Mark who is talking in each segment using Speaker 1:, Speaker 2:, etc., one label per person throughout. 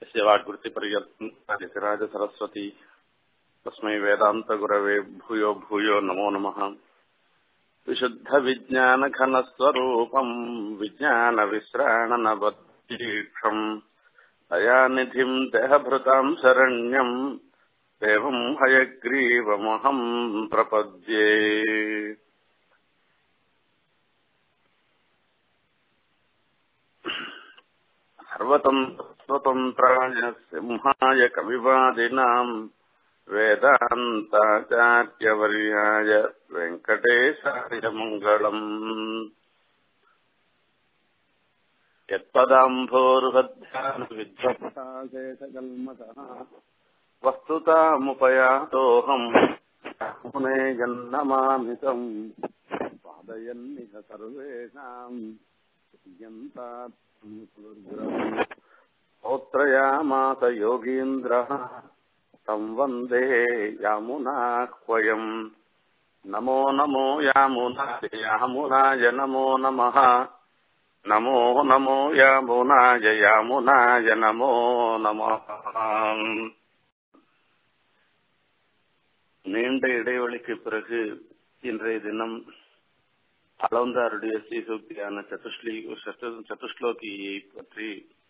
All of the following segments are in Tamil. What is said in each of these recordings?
Speaker 1: वाग्वृत्तिपर्यन्तादिराज सरस्वती तस्मै वेदान्तगुरवे भूयो भूयो नमो नमः। विशुद्धविज्ञानघनस्वरूपम् विज्ञानविश्राणनवतीक्षम् दयानिधिम् देहभृताम् शरण्यम् देवम् हयग्रीवमहम् प्रपद्ये। सर्वतन्त्राय सिंहाय कविवादिनाम् वेदान्ताचार्यवर्याय वेङ्कटेशाय मङ्गलम्। यत्पदाम्भोरुहध्यानविद्वत्ताशेषकल्मषः वस्तुतामुपयातोऽहम् मुने जन्नमामितम् पादयन्निह सर्वेषाम् स्तोत्रयामास योगीन्द्रः तं वन्दे यामुनाह्वयम्। नमो नमो यामुनाय नमो नमः। नमो नमो यामुनाय नमो नमः। நீண்ட இடைவெளிக்கு பிறகு இன்றைய தினம் அளவந்தாருடைய ஸ்ரீசூக்தியான சதுஸ்லோகியை பற்றி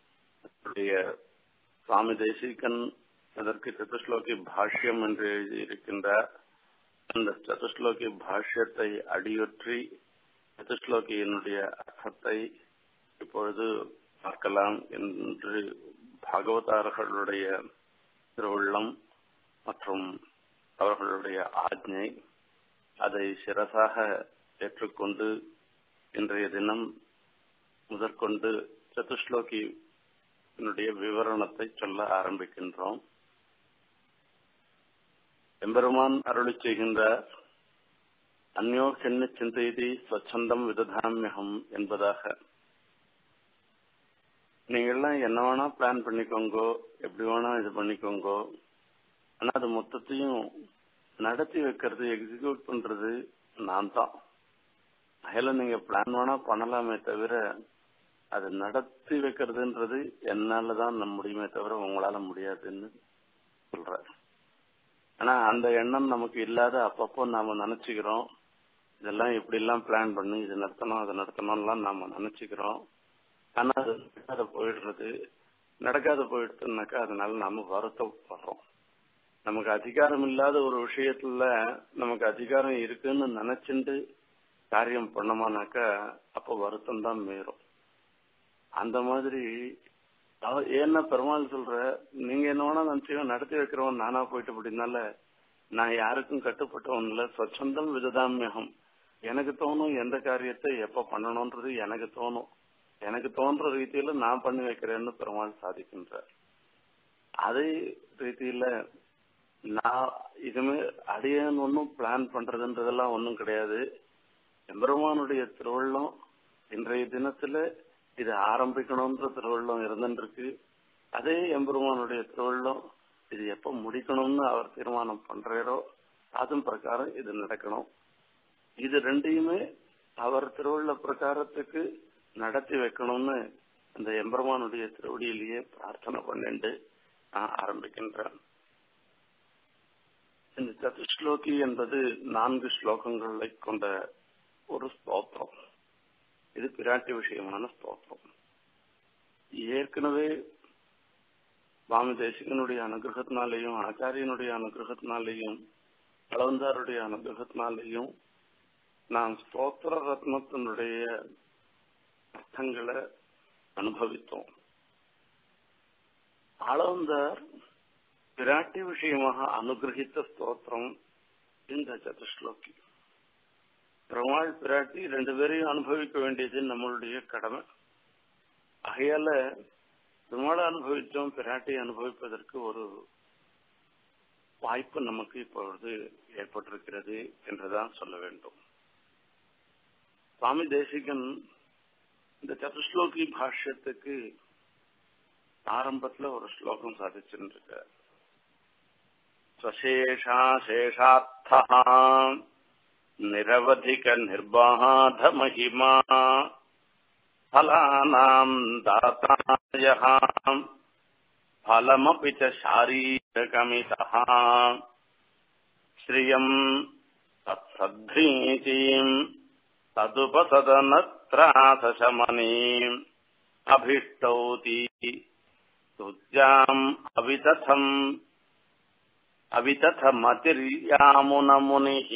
Speaker 1: சுவாமி தேசிகன் அதற்கு சதுஸ்லோகி பாஷ்யம் என்று எழுதியிருக்கின்றார். அந்த சதுஸ்லோகி பாஷ்யத்தை அடியொற்றி சதுஸ்லோகியினுடைய அர்த்தத்தை இப்பொழுது பார்க்கலாம் என்று பாகவதார்களுடைய திருவுள்ளம் மற்றும் அவர்களுடைய ஆக்ஞை அதை சிரசாக ஏற்றுக்கொண்டு இன்றைய தினம் முதற்கொண்டு சதுஸ்லோகியினுடைய விவரணத்தை சொல்ல ஆரம்பிக்கின்றோம். எம்பெருமான் அருளி செய்கின்றார். அந்யோ சென்ன சிந்தைதி ஸ்வச்சந்தம் விததாமியகம் என்பதாக. நீங்கெல்லாம் என்ன வேணா பிளான் பண்ணிக்கோங்கோ, எப்படி வேணா இது பண்ணிக்கோங்கோ, ஆனா அது மொத்தத்தையும் நடத்தி வைக்கிறது, எக்ஸிக்யூட் பண்றது நான் தான். அதில் நீங்க பிளான் வேணா பண்ணலாமே தவிர அது நடத்தி வைக்கிறதுன்றது என்னாலதான் முடியுமே தவிர உங்களால முடியாதுன்னு சொல்ற. ஆனா அந்த எண்ணம் நமக்கு இல்லாத அப்பப்போ நாம நினைச்சுக்கிறோம், இதெல்லாம் இப்படி எல்லாம் பிளான் பண்ணி இது நடத்தணும் அதை நடத்தணும்லாம் நாம நினைச்சுக்கிறோம். ஆனா அது நடக்காத போயிடுறது. நடக்காத போயிடுச்சுனாக்கா அதனால நாம வருத்தப்படுறோம். நமக்கு அதிகாரம் இல்லாத ஒரு விஷயத்துல நமக்கு அதிகாரம் இருக்குன்னு நினைச்சுட்டு காரியம் பண்ணமானாக்கா அப்ப வருத்தம் தான் மீறும். அந்த மாதிரி ஏன்னா பெருமாள் சொல்ற, நீங்க என்ன வேணா நினைச்சீங்க நடத்தி வைக்கிறவன் நானா போயிட்டு அப்படின்னால நான் யாருக்கும் கட்டுப்பட்டவன் இல்ல. ஸ்வச்சந்தம் விததாமியகம். எனக்கு தோணும் எந்த காரியத்தை எப்ப பண்ணணும்ன்றது எனக்கு தோணும், எனக்கு தோன்ற ரீதியில நான் பண்ணி வைக்கிறேன்னு பெருமாள் சாதிக்கின்றார். அதே ரீதியில நான் இதுமே அடியேன் ஒன்னும் பிளான் பண்றதுன்றதெல்லாம் ஒன்னும் கிடையாது. எம்பெருமானுடைய திருவள்ளம் இன்றைய தினத்துல இது ஆரம்பிக்கணும்ன்ற திருவள்ளம் இருந்துருக்கு. அதே எம்பெருமானுடைய திருவள்ளம் இது எப்ப முடிக்கணும்னு அவர் தீர்மானம் பண்றாரோ அதன் பிரகாரம் இது நடக்கணும். இது ரெண்டையுமே அவர் திருவள்ள பிரகாரத்துக்கு நடத்தி வைக்கணும்னு அந்த எம்பெருமானுடைய திருவடியிலேயே பிரார்த்தனை பண்ணிட்டு நான் ஆரம்பிக்கின்றேன். இந்த சதுஸ்லோகி என்பது 4 ஸ்லோகங்களை கொண்ட ஒரு ஸ்தோத்திரம். இது பிராட்டி விஷயமான ஸ்தோத்திரம். ஏற்கனவே சுவாமி தேசிகனுடைய அனுகிரகத்தினாலேயும் ஆச்சாரியனுடைய அனுகிரகத்தினாலேயும் அளவந்தாருடைய அனுகிரகத்தினாலேயும் நாம் ஸ்தோத்திர ரத்னத்தினுடைய அர்த்தங்களை அனுபவித்தோம். அளவந்தார் பிராட்டி விஷயமாக அனுகிரகித்த ஸ்தோத்திரம் இந்த சதுஸ்லோகி. பெருமாள் பிராட்டி 2 பேரையும் அனுபவிக்க வேண்டியது நம்மளுடைய கடமை. ஆகையால பெருமாளை அனுபவித்தோம், பிராட்டியை அனுபவிப்பதற்கு ஒரு வாய்ப்பு நமக்கு இப்பொழுது ஏற்பட்டிருக்கிறது என்றுதான் சொல்ல வேண்டும். சுவாமி தேசிகன் இந்த சதுஸ்லோகி பாஷ்யத்துக்கு ஆரம்பத்துல ஒரு ஸ்லோகம் சாதிச்சிருக்கார். ஸ்வசேஷா சேஷார்த்தா நிரவதிக நிர்பாத மகிமா फलानां दातायः फलमपि च शारीरकमितः श्रियम् तत्सद्धीतीम् तदुपसदनत्रासशमनीम् अभीष्टौति तुज्याम् अवितथमतिर्यामुनमुनिः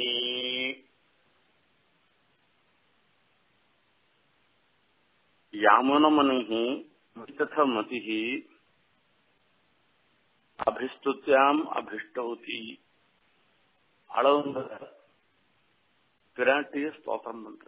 Speaker 1: यामुनमुनिः वितथमतिः அபிஸ்துத்யாம் அபிஷ்டௌதி அளவுங்க பிராட்டிய ஸ்தோத்திரம் பண்ற.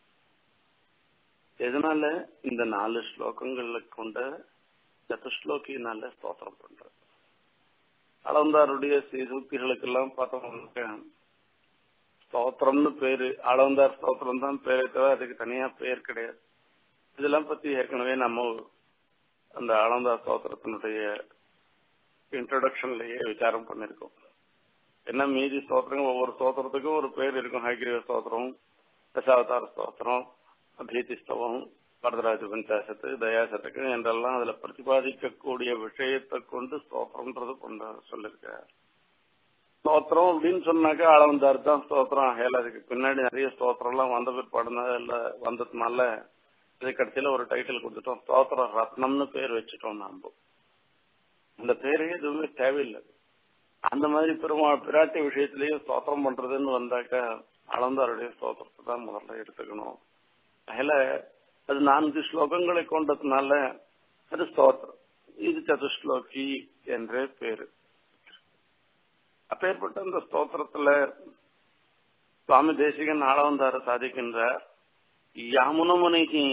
Speaker 1: எதனால இந்த 4 ஸ்லோகங்கள்ல கொண்ட சதுஸ்லோகியினால ஸ்தோத்திரம் பண்ற. அளவந்தாருடைய சூக்திகளுக்கெல்லாம் பார்த்தோம்னாக்க ஸ்தோத்திரம்னு பேரு, அளவந்தார் ஸ்தோத்திரம் தான் பேரை தவிர அதுக்கு தனியா பேர் கிடையாது. இதெல்லாம் பத்தி ஏற்கனவே நம்ம அந்த அளவந்தார் ஸ்தோத்திரத்தினுடைய இன்ட்ரோடக்ஷன்லயே விசாரம் பண்ணிருக்கோம். என்ன மீதி ஸ்தோத்திரங்கள் ஒவ்வொரு ஸ்தோத்திரத்துக்கும் ஒரு பேர் இருக்கும். ஹயக்ரீவ ஸ்தோத்திரம், தசாவதார ஸ்தோத்திரம், பீதி ஸ்தவம், வரதராஜ பஞ்சாசத்து, தயாசத்துக்கு என்றெல்லாம் அதுல பிரதிபாதிக்கக்கூடிய விஷயத்தை கொண்டு ஸ்தோத்திரம்ன்றது கொண்டு சொல்லிருக்கார். ஸ்தோத்திரம் அப்படின்னு சொன்னாக்கா அளவந்தார் தான் ஸ்தோத்திரம். ஆகையால அதுக்கு பின்னாடி நிறைய ஸ்தோத்திரம் எல்லாம் வந்த வந்ததுனால இது கடைசியில ஒரு டைட்டில் கொடுத்துட்டோம், ஸ்தோத்திர ரத்னம்னு பேர் வச்சுட்டோம். நாம இந்த பேரே எதுவுமே தேவையில்லை. அந்த மாதிரி பிராட்டி விஷயத்திலேயே ஸ்தோத்திரம் பண்றதுன்னு வந்தாக்கா அளந்தாருடைய ஸ்தோத்திரத்தை தான் முதல்ல எடுத்துக்கணும். அதில அது 4 ஸ்லோகங்களை கொண்டதுனால அது ஸ்தோத்திரம். இது சதுஸ்லோகி என்ற பேரு. அப்பேற்பட்ட அந்த ஸ்தோத்திரத்துல சுவாமி தேசிகன் ஆளவந்தார சாதிக்கின்றார். யாமுனமுனிக்கு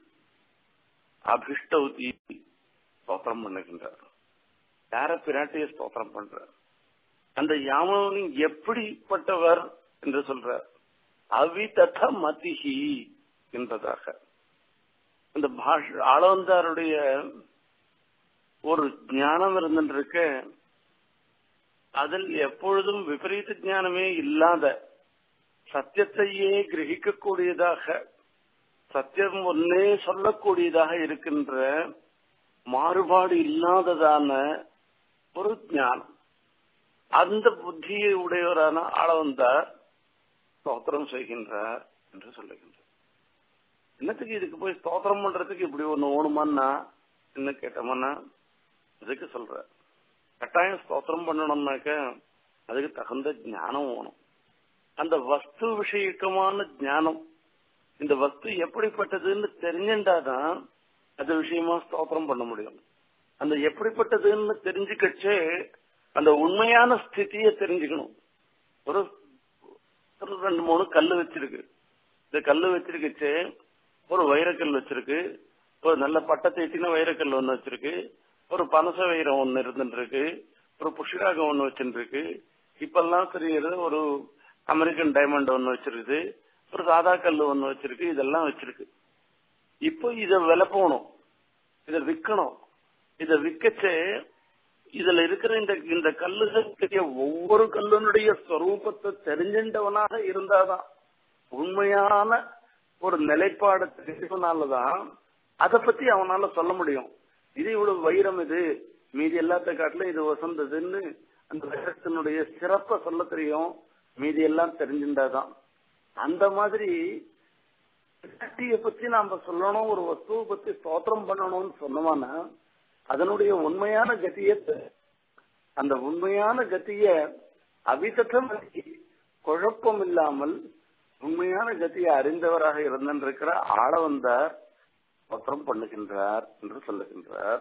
Speaker 1: அபிஷ்டௌதி ஸ்தோத்திரம் பண்ணுகின்றார். யார பிராட்டிய ஸ்தோத்திரம் பண்றார். அந்த யாமுனி எப்படிப்பட்டவர் என்று சொல்றார். அவிதத மதிஹி என்பதாக அந்த ஆளவந்தாருடைய ஒரு ஞானம் இருந்துருக்க, அதில் எப்பொழுதும் விபரீத ஞானமே இல்லாத, சத்தியத்தையே கிரகிக்கக்கூடியதாக, சத்தியம் ஒன்னே சொல்லக்கூடியதாக இருக்கின்ற, மாறுபாடு இல்லாததான ஒரு ஞானம், அந்த புத்தியை உடையவரான ஆளவந்தார் ஸ்தோத்திரம் செய்கின்றார் என்று சொல்லுகின்றார். என்னத்துக்கு இதுக்கு போய் ஸ்தோத்திரம் பண்றதுக்கு இப்படி ஒண்ணு ஓணுமான்னா என்ன கேட்டோம்னா அதுக்கு சொல்ற. கட்டாயம் ஸ்தோத்திரம் பண்ணணும்னாக்க அதுக்கு தகுந்த ஞானம் வேணும். அந்த வஸ்து விஷயக்கமான ஞானம், இந்த வஸ்து எப்படிப்பட்டதுன்னு தெரிஞ்சுட்டாதான் அது விஷயமா ஸ்தோத்திரம் பண்ண முடியும். அந்த எப்படிப்பட்டதுன்னு தெரிஞ்சுக்கச்சே அந்த உண்மையான ஸ்திதியை தெரிஞ்சுக்கணும். ஒரு 2-3 கல்லு வச்சிருக்கு. இந்த கல்லு வச்சிருக்கச்சே ஒரு வைரக்கல் வச்சிருக்கு, ஒரு நல்ல பட்டத்தை எட்டின வைரக்கல் ஒண்ணு வச்சிருக்கு, ஒரு பனச வைரம் ஒண்ணு இருந்துருக்கு, ஒரு புஷ்கராகம் ஒண்ணு வச்சுருக்கு, இப்பெல்லாம் தெரியுது ஒரு அமெரிக்கன் டைமண்ட் ஒண்ணு வச்சிருக்கு, ஒரு சாதா கல்லு ஒண்ணு வச்சிருக்கு, இதெல்லாம் வச்சிருக்கு. இப்போ இத விலை போகணும், இத விற்கணும். இத விற்கச்சே இதுல இருக்கிற இந்த கல்லுகளுடைய ஒவ்வொரு கல்லுனுடைய ஸ்வரூபத்தை தெரிஞ்சின்றவனாக இருந்தாதான், உண்மையான ஒரு நிலைப்பாடு தெரிஞ்சவனாலதான் அதை பத்தி அவனால சொல்ல முடியும். இது இவ்வளவு வைரம், இது மீதி எல்லாத்த காட்டிலும் இது வசந்ததுன்னு அந்த வைரத்தினுடைய சிறப்பை சொல்ல தெரியும். மீதி எல்லாம் தெரிஞ்சின்றாதான். அந்த மாதிரி பத்தி நாம சொல்லணும், ஒரு வஸ்துவை பத்தி ஸ்தோத்திரம் பண்ணணும்னு சொன்னோம்னா அதனுடைய உண்மையான கதியை, அந்த உண்மையான கதிய அவிதத்தம் குழப்பம் இல்லாமல் உண்மையான கதியை அறிந்தவராக இருந்திருக்கிற ஆளவந்தார் ஸ்தோத்திரம் பண்ணுகின்றார் என்று சொல்லுகின்றார்.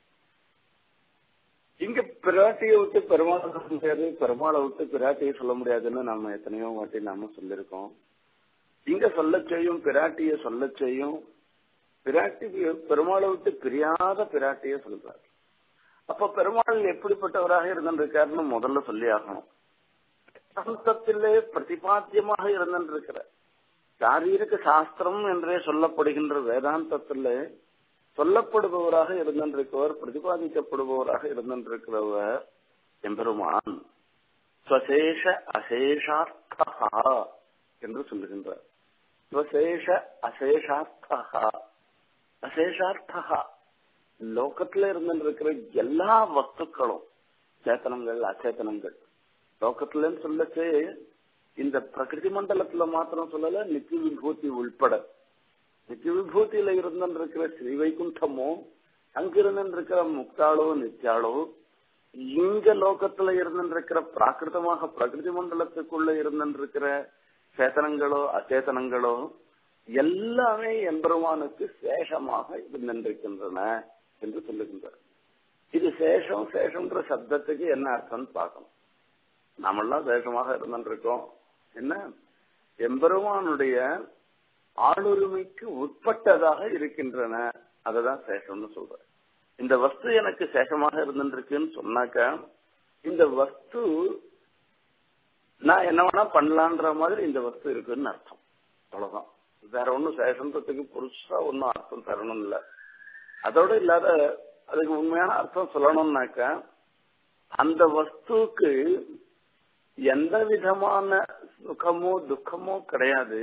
Speaker 1: இங்க பிராட்டியை விட்டு பெருமாளை சொல்ல முடியாது, பெருமாளை விட்டு பிராட்டியை சொல்ல முடியாதுன்னு நம்ம எத்தனையோ வாட்டி நாம சொல்லிருக்கோம். இங்க சொல்ல செய்யும், பிராட்டிய சொல்ல செய்யும். பிராட்டி பெருமாளை விட்டு பிரியாத பிராட்டிய சொல்றார். அப்ப பெருமாள் எப்படிப்பட்டவராக இருந்திருக்காருன்னு முதல்ல சொல்லி ஆகணும். வேதாந்தத்திலே பிரதிபாத்தியமாக இருந்திருக்கிற சாரீரக சாஸ்திரம் என்றே சொல்லப்படுகின்ற வேதாந்தத்திலே சொல்லப்படுபவராக இருந்திருக்கிறவர், பிரதிபாதிக்கப்படுபவராக இருந்திருக்கிறவர் எம்பெருமான் ஸ்வசேஷ அசேஷார்த்தா என்று சொல்லுகின்றார். ஸ்வசேஷ அசேஷார்த்தா, அசேஷார்த்தா லோகத்துல இருந்துருக்கிற எல்லா வஸ்துக்களும் சேத்தனங்கள் அச்சேதனங்கள் லோகத்துலன்னு சொல்லச்சு இந்த பிரகிருதி மண்டலத்துல மாத்திரம் சொல்லல நித்திய விபூதி உள்பட நித்திய விபூதியில இருந்திருக்கிற ஸ்ரீ வைகுண்டமோ அங்கிருந்திருக்கிற முக்தாளோ நித்யாளோ இங்க லோகத்துல இருந்திருக்கிற பிராகிருதமாக பிரகிருதி மண்டலத்துக்குள்ள இருந்திருக்கிற சேத்தனங்களோ அச்சேதனங்களோ எல்லாமே எம்பெருமானுக்கு சேஷமாக இருந்திருக்கின்றன என்று சொல்லுகின்றார். இது சேஷம் சேஷம்ன்ற சப்தத்துக்கு என்ன அர்த்தம்னு பார்க்கணும். நாமெல்லாம் சேஷமாக இருந்திருக்கோம். என்ன எம்பெருமானுடைய ஆளுரிமைக்கு உட்பட்டதாக இருக்கின்றன, அததான் சேஷம்னு சொல்ற. இந்த வஸ்து எனக்கு சேஷமாக இருந்துருக்குன்னு சொன்னாக்க இந்த வஸ்து நான் என்ன வேணா பண்ணலான்ற மாதிரி இந்த வஸ்து இருக்குன்னு அர்த்தம். அவ்வளவுதான். வேற ஒன்னும் சேஷன்றதுக்கு புதுசா ஒன்னும் அர்த்தம் தரணும் இல்ல. அதோட இல்லாத அதுக்கு உண்மையான அர்த்தம் சொல்லணும்னாக்க அந்த வஸ்துக்கு எந்த விதமான சுகமோ துக்கமோ கிடையாது.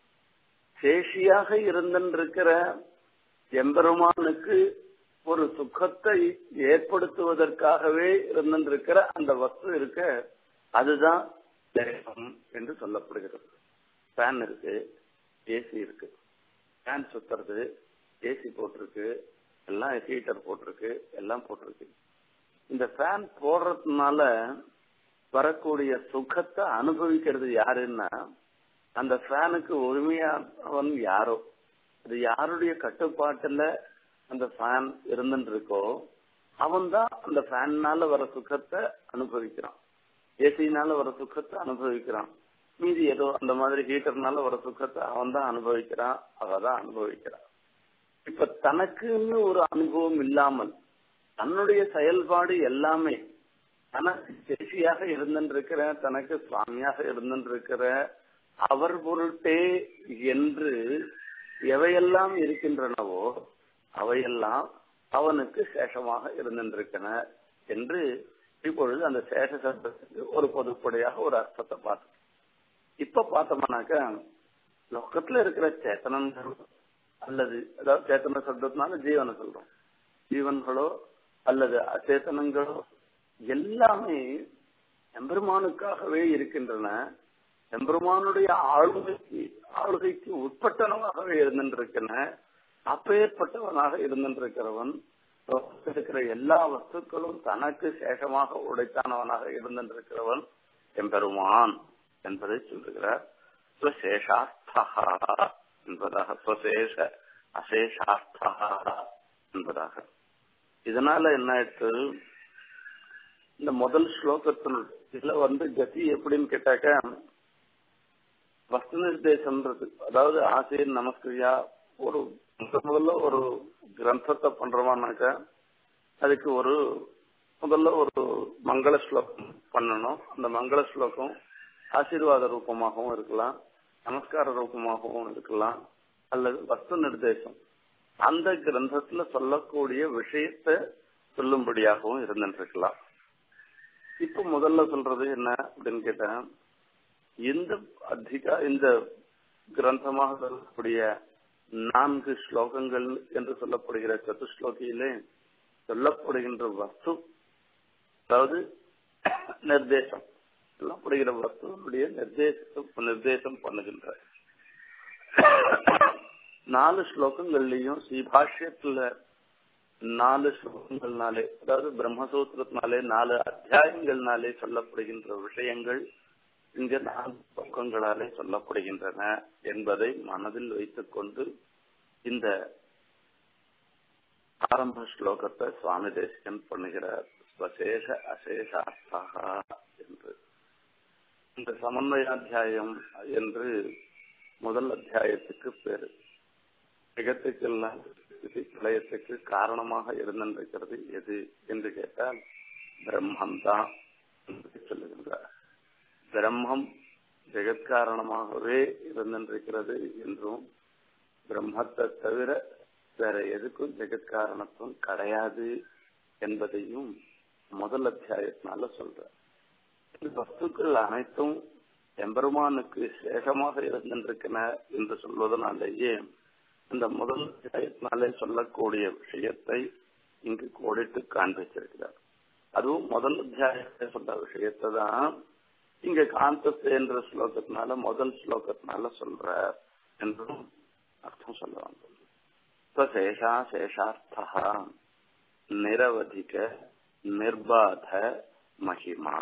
Speaker 1: சேஷியாக இருந்திருக்கிற எம்பெருமானுக்கு ஒரு சுகத்தை ஏற்படுத்துவதற்காகவே இருந்திருக்கிற அந்த வஸ்து இருக்க, அதுதான் சேஷம் என்று சொல்லப்படுகிறது. ஃபேன் இருக்கு, ஏசி இருக்கு. ஃபேன் சுத்துறது, ஏசி போட்டிருக்கு, எல்லாம் ஹீட்டர் போட்டிருக்கு, எல்லாம் போட்டிருக்கு. இந்த ஃபேன் போடுறதுனால வரக்கூடிய சுகத்தை அனுபவிக்கிறது யாருன்னா அந்த ஃபேனுக்கு உரிமையானவன் யாரோ, அது யாருடைய கட்டுப்பாட்டுல அந்த ஃபேன் இருந்துட்டு இருக்கோ அவன் தான் அந்த ஃபேன்னால வர சுகத்தை அனுபவிக்கிறான், ஏசினால வர சுகத்தை அனுபவிக்கிறான். மீதி ஏதோ அந்த மாதிரி ஹீட்டர்னால வர சுகத்தை அவன் தான் அனுபவிக்கிறான், அவதான் அனுபவிக்கிறான். இப்ப தனக்குன்னு ஒரு அனுபவம் இல்லாமல் தன்னுடைய செயல்பாடு எல்லாமே தனக்கு சேஷியாக இருந்திருக்கிற, தனக்கு சுவாமியாக இருந்திருக்கிற அவர் பொருட்டே என்று எவையெல்லாம் இருக்கின்றனவோ அவையெல்லாம் அவனுக்கு சேஷமாக இருந்திருக்கின்றன என்று இப்பொழுது அந்த சேஷ சப்தத்துக்கு ஒரு பொதுப்படையாக ஒரு அர்த்தத்தை பார்த்தோம். இப்ப பார்த்தோம்னாக்க லோகத்துல இருக்கிற சேத்தனங்கள் அல்லது அதாவது சேத்தன சப்தத்தினால ஜீவனை சொல்றோம், ஜீவன்களோ அல்லது அச்சேதனங்களோ எல்லாமே எம்பெருமானுக்காகவே இருக்கின்றன. எம்பெருமானுடைய ஆளுகைக்கு உட்பட்டனவாகவே இருந்திருக்கின்றன. அப்பேற்பட்டவனாக இருந்திருக்கிறவன் இருக்கிற எல்லா வஸ்துக்களும் தனக்கு சேஷமாக உடைத்தானவனாக இருந்திருக்கிறவன் எம்பெருமான் என்பதை சொல்லுகிறார். ஸ்வசேஷாஸ்தா என்பதாக, ஸ்வசேஷ அசேஷாஸ்தா என்பதாக. இதனால என்ன ஆயிடுச்சு, இந்த முதல் ஸ்லோகத்துல கதி எப்படின்னு கேட்டாக்க வஸ்து நிர்தேசம்ன்றது, அதாவது ஆசிரியர் நமஸ்கிரியா ஒரு முதல்ல ஒரு கிரந்தத்தை பண்றோமானாக்க அதுக்கு முதல்ல ஒரு மங்கள ஸ்லோகம் பண்ணணும். அந்த மங்கள ஸ்லோகம் ஆசீர்வாத ரூபமாகவும் இருக்கலாம், நமஸ்கார ரூபமாகவும் இருக்கலாம், அல்லது வஸ்து நிர்தேசம் அந்த கிரந்தத்துல சொல்லக்கூடிய விஷயத்தை சொல்லும்படியாகவும் இருந்துருக்கலாம். இப்ப முதல்ல சொல்றது என்ன அப்படின்னு கேட்டா, இந்த கிரந்தமாக சொல்லக்கூடிய 4 ஸ்லோகங்கள் என்று சொல்லப்படுகிற சதுஸ்லோகியிலே சொல்லப்படுகின்ற வஸ்து, அதாவது நிர்தேசம் சொல்லப்படுகிற வஸ்துடைய நிர்தேசம் பண்ணுகின்ற 4 ஸ்லோகங்கள்லயும் ஸ்ரீபாஷ்யத்துல 4 ஸ்லோகங்கள்னாலே, அதாவது பிரம்மசூத்திரத்தினாலே 4 அத்தியாயங்கள்னாலே சொல்லப்படுகின்ற விஷயங்கள் இங்க 4 ஸ்லோகங்களாலே சொல்லப்படுகின்றன என்பதை மனதில் வைத்துக் கொண்டு இந்த ஆரம்ப ஸ்லோகத்தை சுவாமி தேசிகன் பண்ணுகிறார். ஸ்வசேஷ அசேஷார்த்தா என்று இந்த சமன்வயாத்தியாயம் என்று முதல் அத்தியாயத்துக்கு பேரு. ஜெகத்துக்கெல்லாம் பிரளயத்துக்கு காரணமாக இருந்திருக்கிறது எது என்று கேட்டால் பிரம்மம்தான் என்று சொல்லுகின்றார். பிரம்மம் ஜெகத்காரணமாகவே இருந்திருக்கிறது என்றும் பிரம்மத்தை தவிர வேற எதுக்கும் ஜெகத்காரணத்துவம் கிடையாது என்பதையும் முதல் அத்தியாயத்தினால சொல்ற. வஸ்துக்கள் அனைத்தும் எம்பெருமானுக்கு சேஷமாக இருந்திருக்கின்றன என்று சொல்வதனாலேயே இந்த முதல் அத்தியாயத்தினாலே சொல்லக்கூடிய விஷயத்தை இங்கு கோடிட்டு காண்பிச்சிருக்கிறார். அதுவும் முதல் அத்தியாயத்தை சொன்ன விஷயத்தை தான் இங்க காந்தஸ்தே என்ற ஸ்லோகத்தினால முதல் ஸ்லோகத்தினால சொல்ற என்றும் அர்த்தம் சொல்லுவாங்க. சேஷா சேஷார்த்தா நிரவதிக நிர்பாத மகிமா.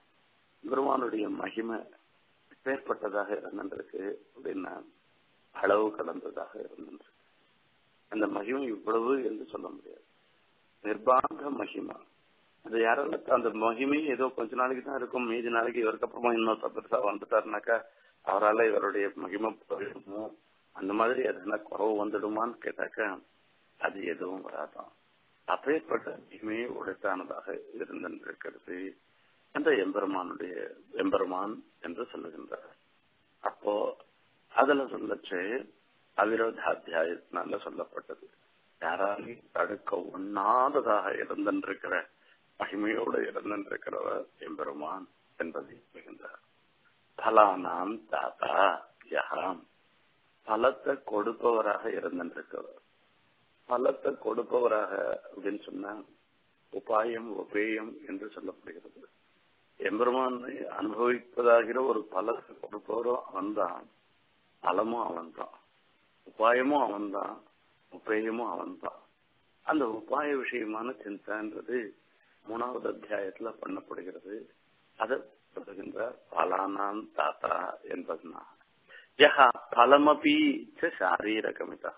Speaker 1: பெருமானுடைய மகிமை பேர்பட்டதாக இருந்திருக்கு அப்படின்னா அளவு கடந்ததாக இருந்திருக்கு. அந்த மகிமை இவ்வளவு என்று சொல்ல முடியாது. நிர்பாத மகிமா. அது யாரால அந்த மகிமை ஏதோ கொஞ்ச நாளைக்கு தான் இருக்கும், மீதி நாளைக்கு இவருக்கு அப்புறமா இன்னொருத்த பெருசா வந்துட்டாருனாக்கா அவரால் இவருடைய மகிமை போயிடுமோ, அந்த மாதிரி எதுனா குறவு வந்துடுமான்னு கேட்டாக்கா அது எதுவும் வராதான். அப்பேற்பட்ட மகிமையை உடைத்தானதாக இருந்திருக்கிறது அந்த எம்பெருமான் என்று சொல்லுகின்றார். அப்போ அதுல சொல்லச்சு அவிரோதாத்தியாயத்தினால சொல்லப்பட்டது. யாராலையும் தடுக்க ஒண்ணாததாக இருந்திருக்கிற மகிமையோடு இருந்திருக்கிறவர் எம்பெருமான் என்பதை சொல்கின்றார். பலானாம் தாத்தா யகாம். பலத்தை கொடுப்பவராக இருந்திருக்கிறவர். பலத்தை கொடுப்பவராக அப்படின்னு சொன்னா உபாயம் உபேயம் என்று சொல்லப்படுகிறது. எம்பெருமானை அனுபவிப்பதாகிற ஒரு பலத்தை கொடுப்பவரும் அவன்தான், பலமும் அவன்தான், உபாயமும் அவன்தான், உபேயமும் அவன்தான். அந்த உபாய விஷயமான சிந்தான்றது 3வது அத்தியாயத்துல பண்ணப்படுகிறது. அதை சொல்லுகின்ற பலானாம் தாத்தா என்பதுனா யஹா பலமபி சாரீரகமிதா.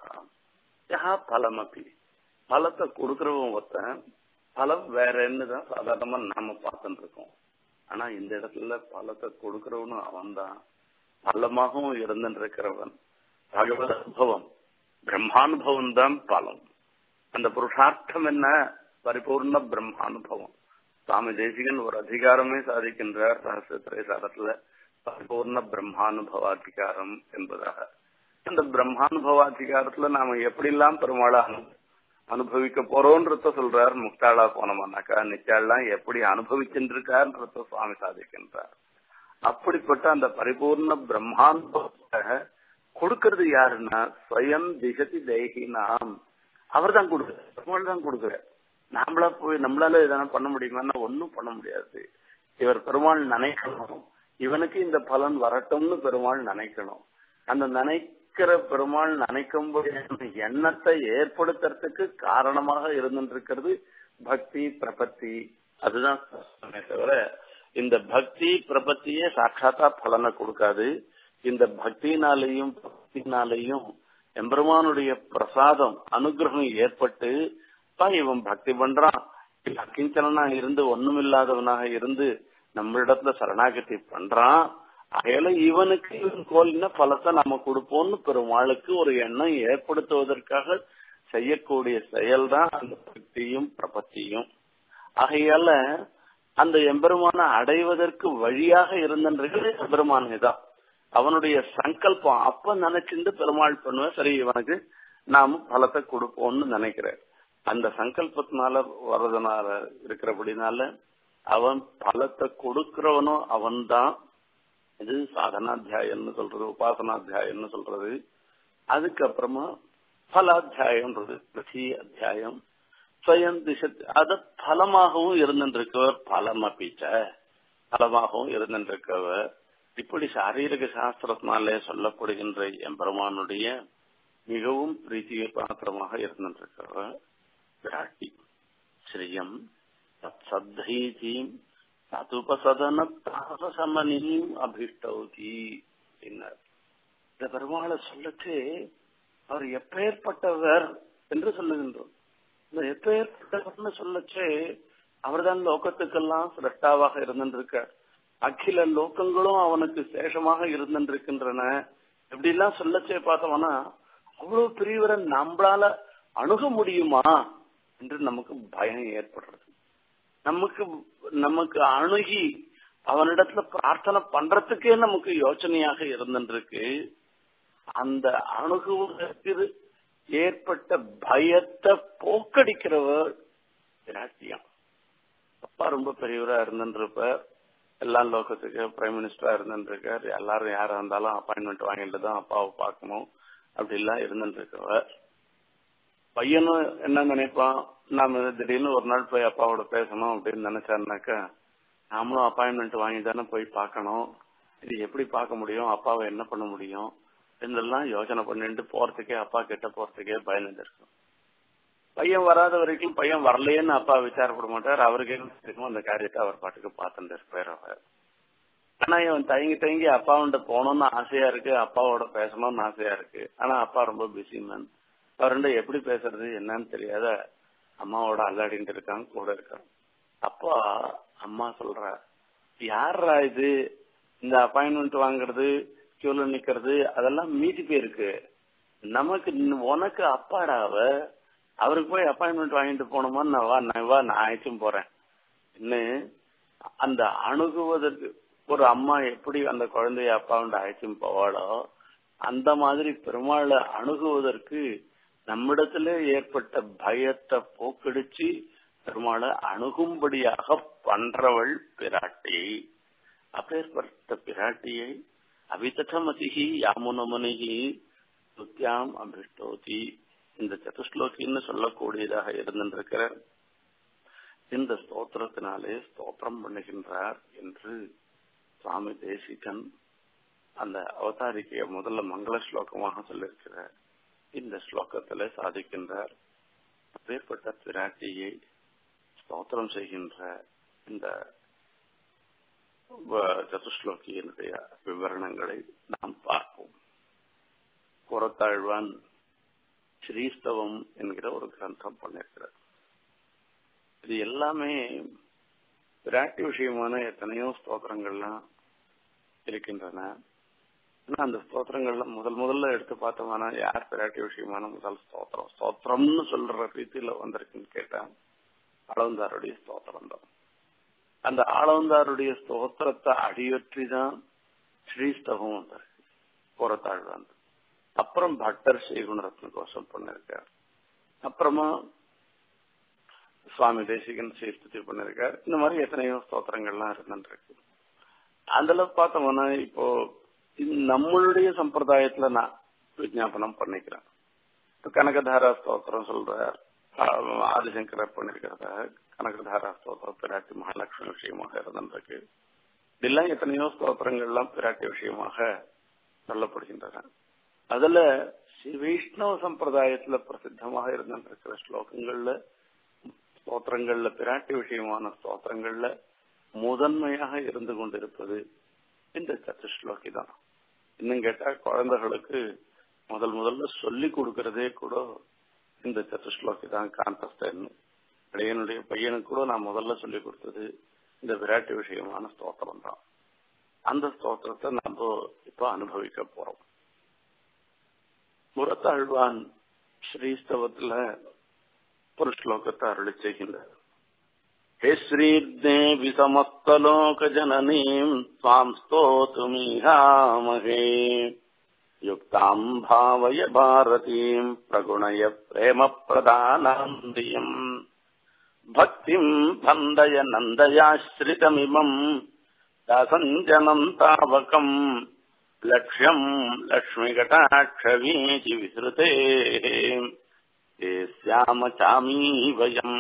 Speaker 1: யஹா பலமபி, பலத்தை கொடுக்கிறவன் ஒருத்தன், பலம் வேற என்னதான் சாதாரணமா நாம பார்த்துட்டு இருக்கோம். ஆனா இந்த இடத்துல பலத்தை கொடுக்கிறவனும் அவன் தான், பலமாகவும் இருந்திருக்கிறவன். பகவத் அனுபவம் பிரம்மானுபவம் தான் பலம். அந்த புருஷார்த்தம் என்ன? பரிபூர்ண பிரம்மானுபவம். சுவாமி தேசிகன் ஒரு அதிகாரமே சாதிக்கின்றார் சகஸ்ரத்திரேசாரத்துல, பரிபூர்ண பிரம்மானுபவாதிகாரம் என்பதாக. அந்த பிரம்மானுபவாதிகாரத்துல நாம எப்படிலாம் பெருமாளை அனுபவிக்க போறோன்றத சொல்றார். முக்தாளா போனோம்னாக்கா நிச்சாலாம் எப்படி அனுபவிச்சுருக்காருன்றத சுவாமி சாதிக்கின்றார். அப்படிப்பட்ட அந்த பரிபூர்ண பிரம்மானுபவத்தை கொடுக்கறது யாருன்னா ஸ்வயம் திசதி தேகினாம். அவர் தான் கொடுக்குற, பெருமாள் தான் கொடுக்குற. நாமளா போய் நம்மளால எதனா பண்ண முடியுமான்னா ஒன்னும் பண்ண முடியாது. இவர் பெருமாள் நினைக்கணும், இவனுக்கு இந்த பலன் வரட்டும்னு பெருமாள் நினைக்கணும். அந்த நினைக்கிற பெருமாள் நினைக்கும்போது எண்ணத்தை ஏற்படுத்துறதுக்கு காரணமாக இருந்துருக்கிறது பக்தி பிரபத்தி. அதுதான் தவிர இந்த பக்தி பிரபத்தியே சாட்சாத்தா பலனை கொடுக்காது. இந்த பக்தினாலேயும் பக்தினாலேயும் எம்பெருமானுடைய பிரசாதம் அனுகிரகம் ஏற்பட்டு இவன் பக்தி பண்றான், அக்கிஞ்சனா இருந்து ஒண்ணுமில்லாதவனாக இருந்து நம்மளிடத்துல சரணாகதி பண்றான், அகையில இவனுக்கு கோலின பலத்தை நம்ம கொடுப்போம்னு பெருமாளுக்கு ஒரு எண்ணம் ஏற்படுத்துவதற்காக செய்யக்கூடிய செயல்தான் அந்த பக்தியும் பிரபத்தியும். ஆகையால அந்த எம்பெருமான அடைவதற்கு வழியாக இருந்தன்றது எம்பெருமானே தான். அவனுடைய சங்கல்பம் அப்ப நினைச்சிருந்து பெருமாள் பண்ணுவேன், சரி இவனுக்கு நாம பலத்தை கொடுப்போம்னு நினைக்கிறேன். அந்த சங்கல்பத்தினால வர்றதுனால இருக்கிறபடினால அவன் பலத்தை கொடுக்கிறவனும் அவன் தான். இது சாதனாத்தியாயம்னு சொல்றது, உபாசனாத்தியாயம்னு சொல்றது. அதுக்கப்புறமா பலாத்தியாயம்ன்றது கடைசி அத்தியாயம். ஸ்வயம் திசத் அத பலமாகவும் இருந்திருக்கவர், பலம் அப்பீச்ச பலமாகவும் இருந்திருக்கவர். இப்படி சாரீரக சாஸ்திரத்தினாலே சொல்லப்படுகின்ற எம்பெருமானுடைய மிகவும் பிரீத்திய பாத்திரமாக இருந்திருக்கவர் விராட்டி ஸ்ரீயம் சத்தைதீம் சதுபசதன தாசமனியும் அபிஷ்டௌதி. இந்த பெருமாளை சொல்லச்சு அவர் எப்பேற்பட்டவர் என்று சொல்லுகின்றோம். இந்த எப்பேற்பட்டவர்னு சொல்லச்சு அவர்தான் லோகத்துக்கெல்லாம் சிரஷ்டாவாக இருந்திருக்கார். அகில லோகங்களும் அவனுக்கு சேஷமாக இருந்திருக்கின்றன. இப்படி எல்லாம் சொல்லச்சே பார்த்தோம்னா அவ்வளவு பெரியவரை நம்மளால அணுக முடியுமா என்று நமக்கு பயம் ஏற்படுறது. நமக்கு அணுகி அவனிடத்துல பிரார்த்தனை பண்றதுக்கே நமக்கு யோசனையாக இருந்திருக்கு. அந்த அணுகுவதற்கு ஏற்பட்ட பயத்தை போக்கடிக்கிறவர் விராட்டியம். அப்பா ரொம்ப பெரியவரா இருந்திருப்பார், எல்லா லோகத்துக்கு பிரைம் மினிஸ்டரா இருந்திருக்கார். எல்லாரும் யாரா இருந்தாலும் அப்பாயின்மெண்ட் வாங்கிட்டு தான் அப்பாவை பார்க்கணும் அப்படி எல்லாம் இருந்திருக்கவர். பையனும் என்ன நினைப்பான், நாம திடீர்னு ஒரு நாள் போய் அப்பாவோட பேசணும் அப்படின்னு நினைச்சாருனாக்கா நாமளும் அப்பாயின்மெண்ட் வாங்கி தானே போய் பார்க்கணும். இது எப்படி பார்க்க முடியும், அப்பாவை என்ன பண்ண முடியும் இதெல்லாம் யோசனை பண்ணிட்டு போறதுக்கே, அப்பா கிட்ட போறதுக்கே பயந்து இருக்கும். பையன் வராத வரைக்கும் பையன் வரலையேன்னு அப்பா விசாரப்பட மாட்டார். அவருக்கு என்ன தெரியுமோ அந்த காரியத்தை அவர் பாட்டுக்கு பார்த்துட்டு இருப்பார் அவர். ஆனா இவன் தயங்கி அப்பாவுண்ட போகணும்னு ஆசையா இருக்கு, அப்பாவோட பேசணும்னு ஆசையா இருக்கு. ஆனா அப்பா ரொம்ப பிஸி மேன். அவருண்ட எப்படி பேசுறது என்னன்னு தெரியாத அம்மாவோட அல்லாடிட்டு இருக்காங்க, கூட இருக்காங்க. அப்பா அம்மா சொல்ற, யாரா இது, இந்த அப்பாயின்மெண்ட் வாங்குறது, கியூல நிக்கிறது, அதெல்லாம் மீதி பேருக்கு, நமக்கு உனக்கு அப்பாடாவ, அவருக்கு போய் அப்பாயின்மெண்ட் வாங்கிட்டு போனோமா, நான் ஆயிடுச்சும் போறேன் இன்னும். அந்த அணுகுவதற்கு ஒரு அம்மா எப்படி அந்த குழந்தைய அப்பாவுண்ட அழைச்சும் போவாளோ அந்த மாதிரி பெருமாளை அணுகுவதற்கு நம்மிடத்துல ஏற்பட்ட பயத்தை போக்கடிச்சு பெருமாளை அணுகும்படியாக பண்றவள் பிராட்டி. அப்பேற்பட்ட பிராட்டியை அவிதமதிகி யாமுனமுனிகி துத்தியாம் அபிஷ்டோதி இந்த சதுஸ்லோகின்னு சொல்லக்கூடியதாக இருந்திருக்கிற இந்த ஸ்தோத்திரத்தினாலே ஸ்தோத்திரம் பண்ணுகின்றார் என்று சுவாமி தேசிகன் அந்த அவதாரிக்கைய முதல்ல மங்கள ஸ்லோகமாக சொல்லியிருக்கிறார். இந்த ஸ்லோகத்திலே சாதிக்கின்றார். அப்பேற்பட்ட பிராட்டியை ஸ்தோத்திரம் செய்கின்ற இந்த சதுஸ்லோகியினுடைய விவரணங்களை நாம் பார்ப்போம். புறத்தாழ்வான் ஸ்ரீஸ்தவம் என்கிற ஒரு கிரந்தம் பண்ணிருக்கிறார். இது எல்லாமே பிராட்டி விஷயமான எத்தனையோ ஸ்தோத்திரங்கள்லாம் இருக்கின்றன. ஆனா அந்த ஸ்தோத்திரங்கள்ல முதல்ல எடுத்து பார்த்தோம்னா யார் பிராட்டி விஷயமான முதல் ஸ்தோத்திரம்னு சொல்ற ரீதியில வந்திருக்குன்னு கேட்டா ஆளவந்தாருடைய ஸ்தோத்திரம் தான். அந்த ஆளவந்தாருடைய ஸ்தோத்திரத்தை அடியொற்றிதான் ஸ்ரீஸ்தவம் வந்திருக்கு புறத்தாழ்வான். அப்புறம் பட்டர் ஸ்ரீகுணரத்ன கோஷம் பண்ணிருக்கார். அப்புறமா சுவாமி தேசிகன் ஸ்ரீஸ்துதி பண்ணிருக்கார். இந்த மாதிரி எத்தனையோ ஸ்தோத்திரங்கள்லாம் இருந்துருக்கு. அதுல பார்த்தோம்னா இப்போ நம்மளுடைய சம்பிரதாயத்துல நான் விஜாபனம் பண்ணிக்கிறேன். கனகதாரா ஸ்தோத்திரம் சொல்றார் ஆதிசங்கரர் பண்ணிருக்கிறத. கனகதாரா ஸ்தோத்திரம் பிராட்டி மகாலட்சுமி விஷயமாக இருந்திருக்கு. இதெல்லாம் எத்தனையோ ஸ்தோத்திரங்கள்லாம் பிராட்டி விஷயமாக சொல்லப்படுகின்றன. அதுல ஸ்ரீ வைஷ்ணவ சம்பிரதாயத்துல பிரசித்தமாக இருந்திருக்கிற ஸ்லோகங்கள்ல ஸ்தோத்திரங்கள்ல பிராட்டி விஷயமான ஸ்தோத்திரங்கள்ல முதன்மையாக இருந்து கொண்டிருப்பது இந்த சதுஸ்லோகி தான். இன்னும் கேட்டா குழந்தைகளுக்கு முதல்ல சொல்லி கொடுக்கறதே கூட இந்த சதுஸ்லோகி தான். கான்டஸ்ட் என்னுடைய பையனுக்கு கூட நான் முதல்ல சொல்லி கொடுத்தது இந்த விராட்டி விஷயமான ஸ்தோத்திரம் தான். அந்த ஸ்தோத்திரத்தை நம்ம இப்ப அனுபவிக்க போறோம். புறத்தாழ்வான் ஸ்ரீஸ்தவத்துல ஒரு ஸ்லோகத்தை அருளி செய்கின்றார். हे श्रीर्देवि समस्तलोकजननीम् त्वाम् स्तोतुमिहामहे युक्ताम् भावय भारतीम् प्रगुणय प्रेमप्रदानान्दियम् भक्तिम् भन्दय नन्दयाश्रितमिमम् दासञ्जनम् तावकम् लक्ष्यम् लक्ष्मीकटाक्षवीचि विसृतेः ते स्याम चामी वयम्.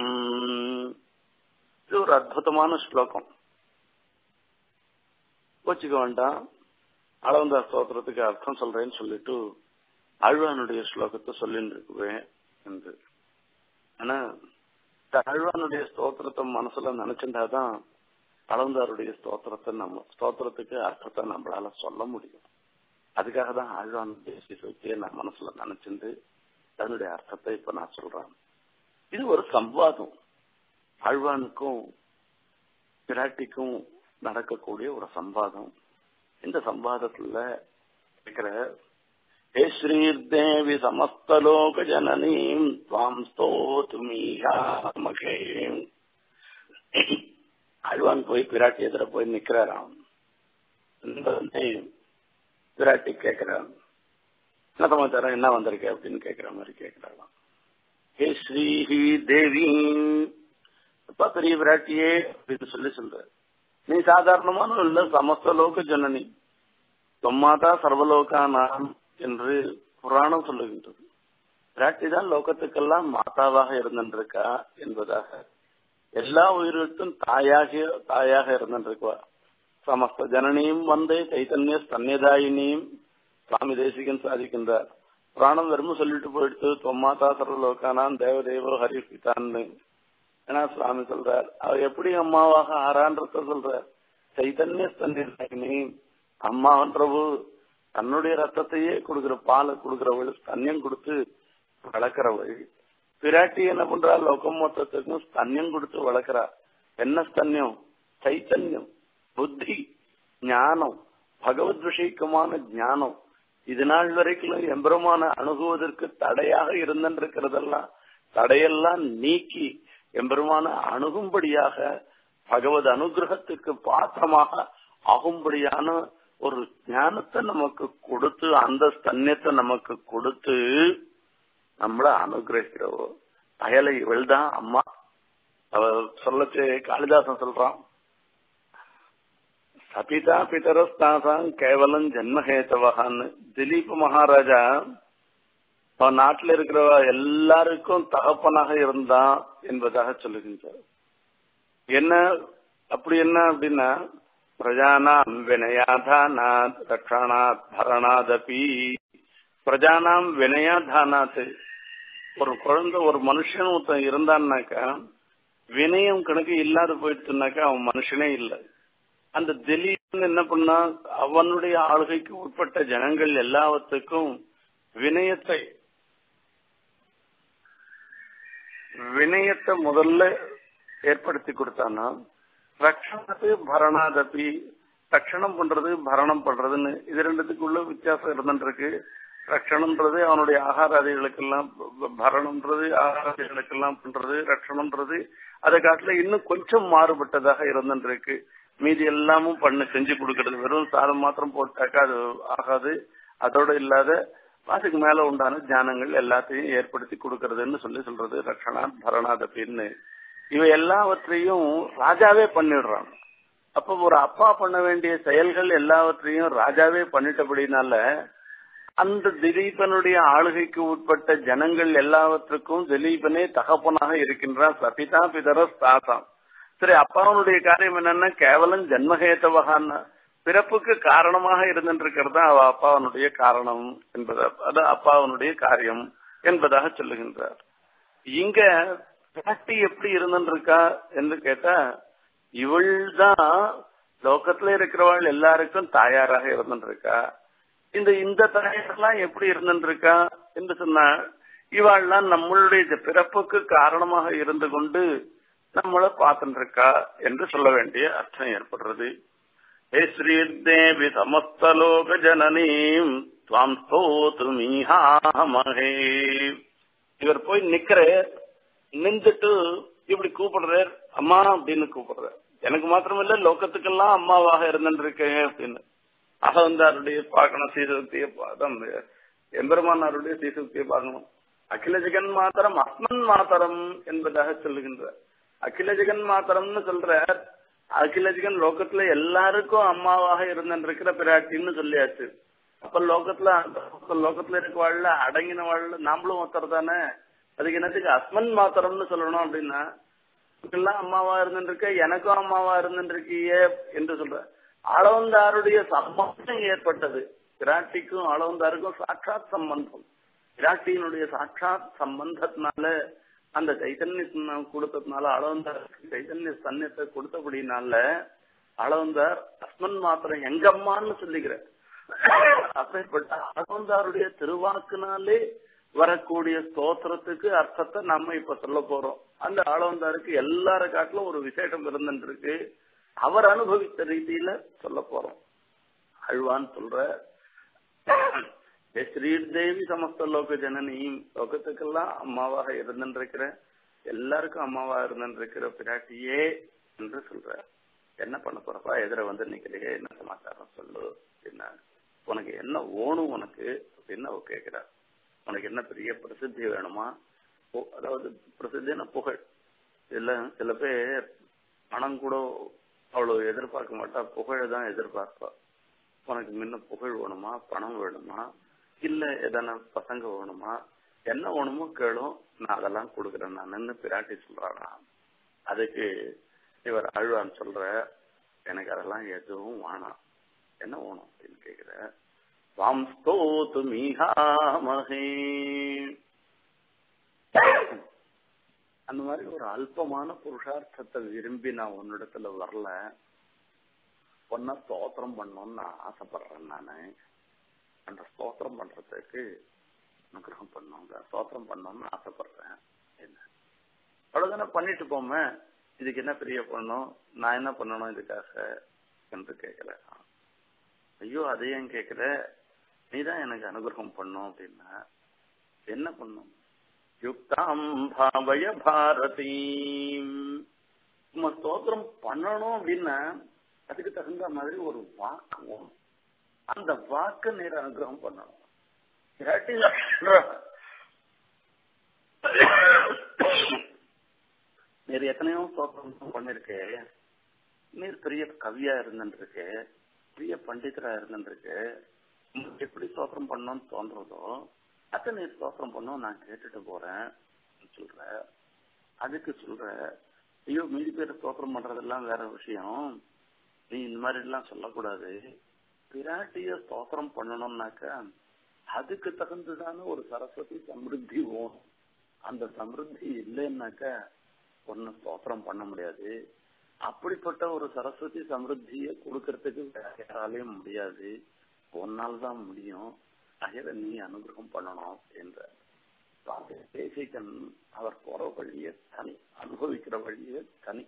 Speaker 1: இது ஒரு அற்புதமான ஸ்லோகம். கோச்சிக்க வேண்டாம், ஆளவந்தா ஸ்தோத்திரத்துக்கு அர்த்தம் சொல்றேன்னு சொல்லிட்டு ஆழ்வானுடைய ஸ்லோகத்தை சொல்லிட்டு இருக்குவேன் என்று. ஆனா ஆழ்வானுடைய ஸ்தோத்திரத்தை மனசுல நினைச்சிருந்தாதான் ஆளவந்தாருடைய ஸ்தோத்திரத்துக்கு அர்த்தத்தை நம்மளால சொல்ல முடியும். அதுக்காக தான் ஆழ்வானுடைய ஸ்தோத்திரத்தை நான் மனசுல நினைச்சிருந்து அதனுடைய அர்த்தத்தை இப்ப நான் சொல்றேன். இது ஒரு சம்வாதம். ஆழ்வானுக்கும் பிராட்டிக்கும் நடக்கக்கூடிய ஒரு சம்வாதம். இந்த சம்வாதத்துல இருக்கிற ஹே ஸ்ரீர்தேவி சமஸ்தலோக ஜனனீம் துவாம் ஸ்தோதுமிஹாமகே. ஆழ்வான் போய் பிராட்டி எதிர போய் நிக்கிறாராம். பிராட்டி கேட்கிறான், என்ன சமாச்சாரம், என்ன வந்திருக்க அப்படின்னு கேட்கிற மாதிரி கேட்கிறாராம். ஹே ஸ்ரீஹி தேவி, பெரிய விராட்டியே அப்படின்னு சொல்ற, நீ சாதாரணமான இல்ல, சமஸ்தலோக ஜனனி, தொம்மாதா சர்வலோகானாம் என்று புராணம் சொல்லுகின்றது. பிராட்டி தான் லோகத்துக்கெல்லாம் மாதாவாக இருந்திருக்கா என்பதாக எல்லா உயிர்களுக்கும் தாயாக இருந்திருக்குவா. சமஸ்த ஜனனியும் வந்தே சைத்தன்ய ஸ்தன்யதாயினியும் சுவாமி தேசிகன் சாதிக்கின்றார். புராணம் வெறும் சொல்லிட்டு போயிட்டு தொம்மாதா சர்வலோகானான் தேவதேவோ ஹரிபிதான்னு. ஏன்னா சுவாமி சொல்றார், அவர் எப்படி அம்மாவாக ஆறான்றத சொல்றார். சைத்தன்ய ஸ்தன்யதாயினி அம்மான்றவு தன்னுடைய ரத்தத்தையே கொடுக்கிற பாலை கொடுக்கிறவள், ஸ்தன்யம் கொடுத்து வளர்க்கிறவள். பிராட்டி என்ன பண்றா, லோகம் மொத்தத்துக்கும் ஸ்தன்யம் கொடுத்து வளர்க்கிறா. என்ன ஸ்தன்யம்? சைத்தன்யம், புத்தி, ஞானம், பகவத் விஷயக்கமான ஞானம். இது நாள் வரைக்கும் எம்பெருமான அணுகுவதற்கு தடையாக இருந்திருக்கிறதெல்லாம் தடையெல்லாம் நீக்கி எம்பெருமான அணுகும்படியாக பகவத் அனுகிரகத்துக்கு பாத்திரமாக ஆகும்படியான ஒரு ஞானத்தை நமக்கு கொடுத்து, அந்த ஸ்தன்யத்தை நமக்கு கொடுத்து நம்மள அனுகிரகிக்கிறவோ அயலை இவள்தான் அம்மா. அவ சொல்லச்சு காளிதாசன் சொல்றான், சபிதா பிதரஸ்தாசாம் கேவலம் ஜென்மஹேத்தவகான்னு. திலீப் மகாராஜா அவன் நாட்டில் இருக்கிற எல்லாருக்கும் தகப்பனாக இருந்தான் என்பதாக சொல்லுகின்றார். என்ன அப்படி என்ன அப்படின்னா, பிரஜானாம் வினயாதானாத் ரக்ஷணாத் பரணாதபி. பிரஜானாம் வினயாதானாத், ஒரு குழந்தை ஒரு மனுஷன் ஒருத்தன் இருந்தான்னாக்கா வினயம் கணக்கு இல்லாத போயிடுச்சுனாக்கா அவன் மனுஷனே இல்லை. அந்த திலீப் என்ன பண்ணா, அவனுடைய ஆளுகைக்கு உட்பட்ட ஜனங்கள் எல்லாவற்றுக்கும் வினயத்தை முதல்ல ஏற்படுத்தி கொடுத்தானா. ரக்ஷணத்து பரணாதபி, ரக்ஷணம் பண்றது பரணம் பண்றதுன்னு இது ரெண்டுத்துக்குள்ள வித்தியாசம் இருந்துருக்கு. ரக்ஷணம்ன்றது அவனுடைய ஆகாராதிகளுக்கெல்லாம், பரணம்ன்றது ஆகாராதிகளுக்கெல்லாம் பண்றது, ரக்ஷணம்ன்றது அதை காட்டுல இன்னும் கொஞ்சம் மாறுபட்டதாக இருந்துருக்கு. மீதி எல்லாமும் செஞ்சு கொடுக்கறது, வெறும் சாதம் மாத்திரம் போட்டாக்கா அது ஆகாது. அதோட இல்லாத அதுக்கு மேல உண்டான ஞானங்கள் எல்லாத்தையும் ஏற்படுத்தி கொடுக்கறதுன்னு சொல்றது ரக்ஷணா பரணாதபின்னு. இவ எல்லாவற்றையும் ராஜாவே பண்ணிடுறான். அப்ப ஒரு அப்பா பண்ண வேண்டிய செயல்கள் எல்லாவற்றையும் ராஜாவே பண்ணிட்டபடினால அந்த திலீபனுடைய ஆளுகைக்கு உட்பட்ட ஜனங்கள் எல்லாவற்றுக்கும் திலீபனே தகப்பனாக இருக்கின்றான். சபிதா பிதரஸ்தாசாம். சரி, அப்பாவனுடைய காரியம் என்னன்னா கேவலம் ஜன்மஹேத்தவகான்னா பிறப்புக்கு காரணமாக இருந்திருக்கிறது தான் அவ அப்பாவனுடைய காரணம் என்பதா, அது அப்பாவனுடைய காரியம் என்பதாக சொல்லுகின்றார். இங்க பிராட்டி எப்படி இருந்திருக்கா என்று கேட்டா, இவள்தான் லோகத்துல இருக்கிறவள் எல்லாருக்கும் தாயாராக இருந்திருக்கா. இந்த தாயாரெல்லாம் எப்படி இருந்திருக்கா என்று சொன்னா, இவாள்லாம் நம்மளுடைய பிறப்புக்கு காரணமாக இருந்து கொண்டு நம்மள பார்த்துட்டு இருக்கா என்று சொல்ல வேண்டிய அர்த்தம் ஏற்படுறது. ஹே ஸ்ரீதேவி சமஸ்தலோக ஜனனீம் துவாம் ஸ்தோத்ருமீஹாமஹே. இவர் போய் நின்றுட்டு இப்படி கூப்பிடுறார், அம்மா அப்படின்னு கூப்பிடுறார். எனக்கு மாத்திரமில்ல லோகத்துக்கெல்லாம் அம்மாவாக இருந்துருக்கேன் அப்படின்னு. அகவந்தாருடைய பார்க்கணும், சீசக்தியை எம்பெருமானாருடைய சீசக்தியை பார்க்கணும். அகில ஜெகன் மாத்திரம் அஸ்மன் மாத்திரம் என்பதாக சொல்லுகின்றார். அகில ஜெகன் மாத்திரம்னு சொல்ற, அகில ஜெகன் லோகத்துல எல்லாருக்கும் அம்மாவாக இருந்திருக்கிற பிராட்டின்னு சொல்லியாச்சு. அப்ப லோகத்துல இருக்கவாழ்ல அடங்கின வாழ்ல நாமளும் ஒருத்தர் தானே. அதுக்கு என்னத்துக்கு அஸ்மன் மாத்திரம்னு சொல்லணும் அப்படின்னா, எல்லாம் அம்மாவா இருந்துருக்க, எனக்கும் அம்மாவா இருந்துருக்கியே என்று சொல்ற. அளவந்தாருடைய சம்பந்தம் ஏற்பட்டது. பிராட்டிக்கும் அளவந்தாருக்கும் சாட்சாத் சம்பந்தம். பிராட்டியினுடைய சாட்சாத் சம்பந்தத்தினால அந்த சைத்தன்ய கொடுத்ததுனால அளவந்தாருக்கு சைத்தன்ய சன்னியத்தை கொடுத்தபடினால அளவந்தார் அஸ்மன் மாத்திரம் எங்கம்மான்னு சொல்லிக்கிற. அப்பேற்பட்ட அளவந்தாருடைய திருவாக்குனாலே வரக்கூடிய ஸ்தோத்திரத்துக்கு அர்த்தத்தை நம்ம இப்ப சொல்ல போறோம். அந்த அளவந்தாருக்கு எல்லார காட்டிலும் ஒரு விசேஷம் இருந்துருக்கு. அவர் அனுபவித்த ரீதியில சொல்ல போறோம். அழ்வான் சொல்ற, ஸ்ரீதேவி சமஸ்த லோக ஜனனியும், லோகத்துக்கெல்லாம் அம்மாவாக இருந்திருக்கிற, எல்லாருக்கும் அம்மாவா இருந்திருக்கிற பிராட்டியே என்று சொல்ற. என்ன பண்ண போறப்பா, எதிர வந்து நிக்கிறையே, என்ன சமாச்சாரம் சொல்லு அப்படின்னா, உனக்கு என்ன ஓணும் உனக்கு அப்படின்னு அவ கேட்கிறார். உனக்கு என்ன பெரிய பிரசித்தி வேணுமா? அதாவது பிரசித்தின புகழ். இல்ல சில பேர் பணம் கூட அவ்வளவு எதிர்பார்க்க மாட்டா, புகழதான் எதிர்பார்ப்பா. உனக்கு முன்ன புகழ் வேணுமா, பணம் வேணுமா, இல்ல எதனா பசங்க வேணுமா, என்ன வேணுமோ கேளும், நான் அதெல்லாம் கொடுக்குறேன் நான் பிராட்டி சொல்றானா. அதுக்கு இவர் ஆழ்வான் சொல்ற, எனக்கு அதெல்லாம் எதுவும் வேணாம், என்ன வேணும் அப்படின்னு கேக்குற. வாம்ஸ்தோது மீகாமஹே, அந்த மாதிரி ஒரு அல்பமான புருஷார்த்தத்தை விரும்பி நான் உன்னிடத்துல வரல, பொண்ண ஸ்தோத்திரம் பண்ணணும்னு நான் ஆசைப்படுறேன். நானு அந்த ஸ்தோத்திரம் பண்றதுக்கு அனுகிரகம் பண்ணுவாங்க, ஸ்தோத்திரம் பண்ணணும்னு ஆசைப்படுறேன். என்ன அவ்வளவுதானே, பண்ணிட்டு போமே, இதுக்கு என்ன பெரிய பண்ணணும், நான் என்ன பண்ணணும் இதுக்காக என்று கேட்கல. ஐயோ அதையும் கேட்கிற, நீதான் எனக்கு அனுகிரகம் பண்ணும் அப்படின்னா என்ன பண்ணும். யுக்தாம் பாவய பாரதி, நம்ம ஸ்தோத்திரம் பண்ணணும் அப்படின்னா அதுக்கு தகுந்த மாதிரி ஒரு வாக்கு, அந்த வாக்கு நீர் அனுகிரகம் பண்ணணும். நீர் எத்தனையோ ஸ்தோத்திரம் பண்ணிருக்கே, நீர் பெரிய கவியா இருந்துருக்கு, பெரிய பண்டிதரா இருந்துருக்கு, எப்படி ஸ்தோத்திரம் பண்ணணும்னு தோன்றதோ அத்தை நீர் ஸ்தோத்திரம் பண்ணும், நான் கேட்டுட்டு போறேன் சொல்ற. அதுக்கு சொல்ற, ஐயோ மீதி பேர் ஸ்தோத்திரம் பண்றதெல்லாம் வேற விஷயம், நீ இந்த மாதிரி எல்லாம் சொல்லக்கூடாது. பிராட்டிய ஸ்தோத்திரம் பண்ணணும்னாக்கா அதுக்கு தகுந்ததான ஒரு சரஸ்வதி சமிருத்தி வேணும். அந்த சமிருத்தி இல்லைன்னாக்கா ஒன்னு ஸ்தோத்திரம் பண்ண முடியாது. அப்படிப்பட்ட ஒரு சரஸ்வதி சமிருத்தியை கொடுக்கறதுக்கு வேற யாராலையும் முடியாது, ஒன்னால்தான் முடியும். ஆகிய நீ அனுகிரகம் பண்ணணும் என்ற தேசிகன் அவர் போற வழியே தனி, அனுபவிக்கிற வழியே தனி.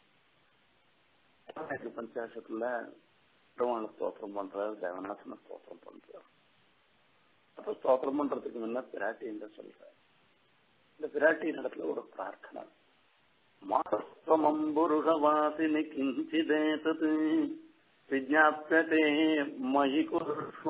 Speaker 1: பஞ்சாசத்துல பெருமான ஸ்தோத்திரம் பண்றாரு, தேவநாசன ஸ்தோத்திரம் பண்றாரு. அப்ப ஸ்தோத்திரம் பண்றதுக்கு முன்ன பிராட்டி என்று சொல்ற. இந்த பிராட்டியின் இடத்துல ஒரு பிரார்த்தனை, மாஸ்வமம்புருஷவாசினி கிஞ்சிதேதத் விஜ்ஞாப்யதே மயி குருஷ்வ.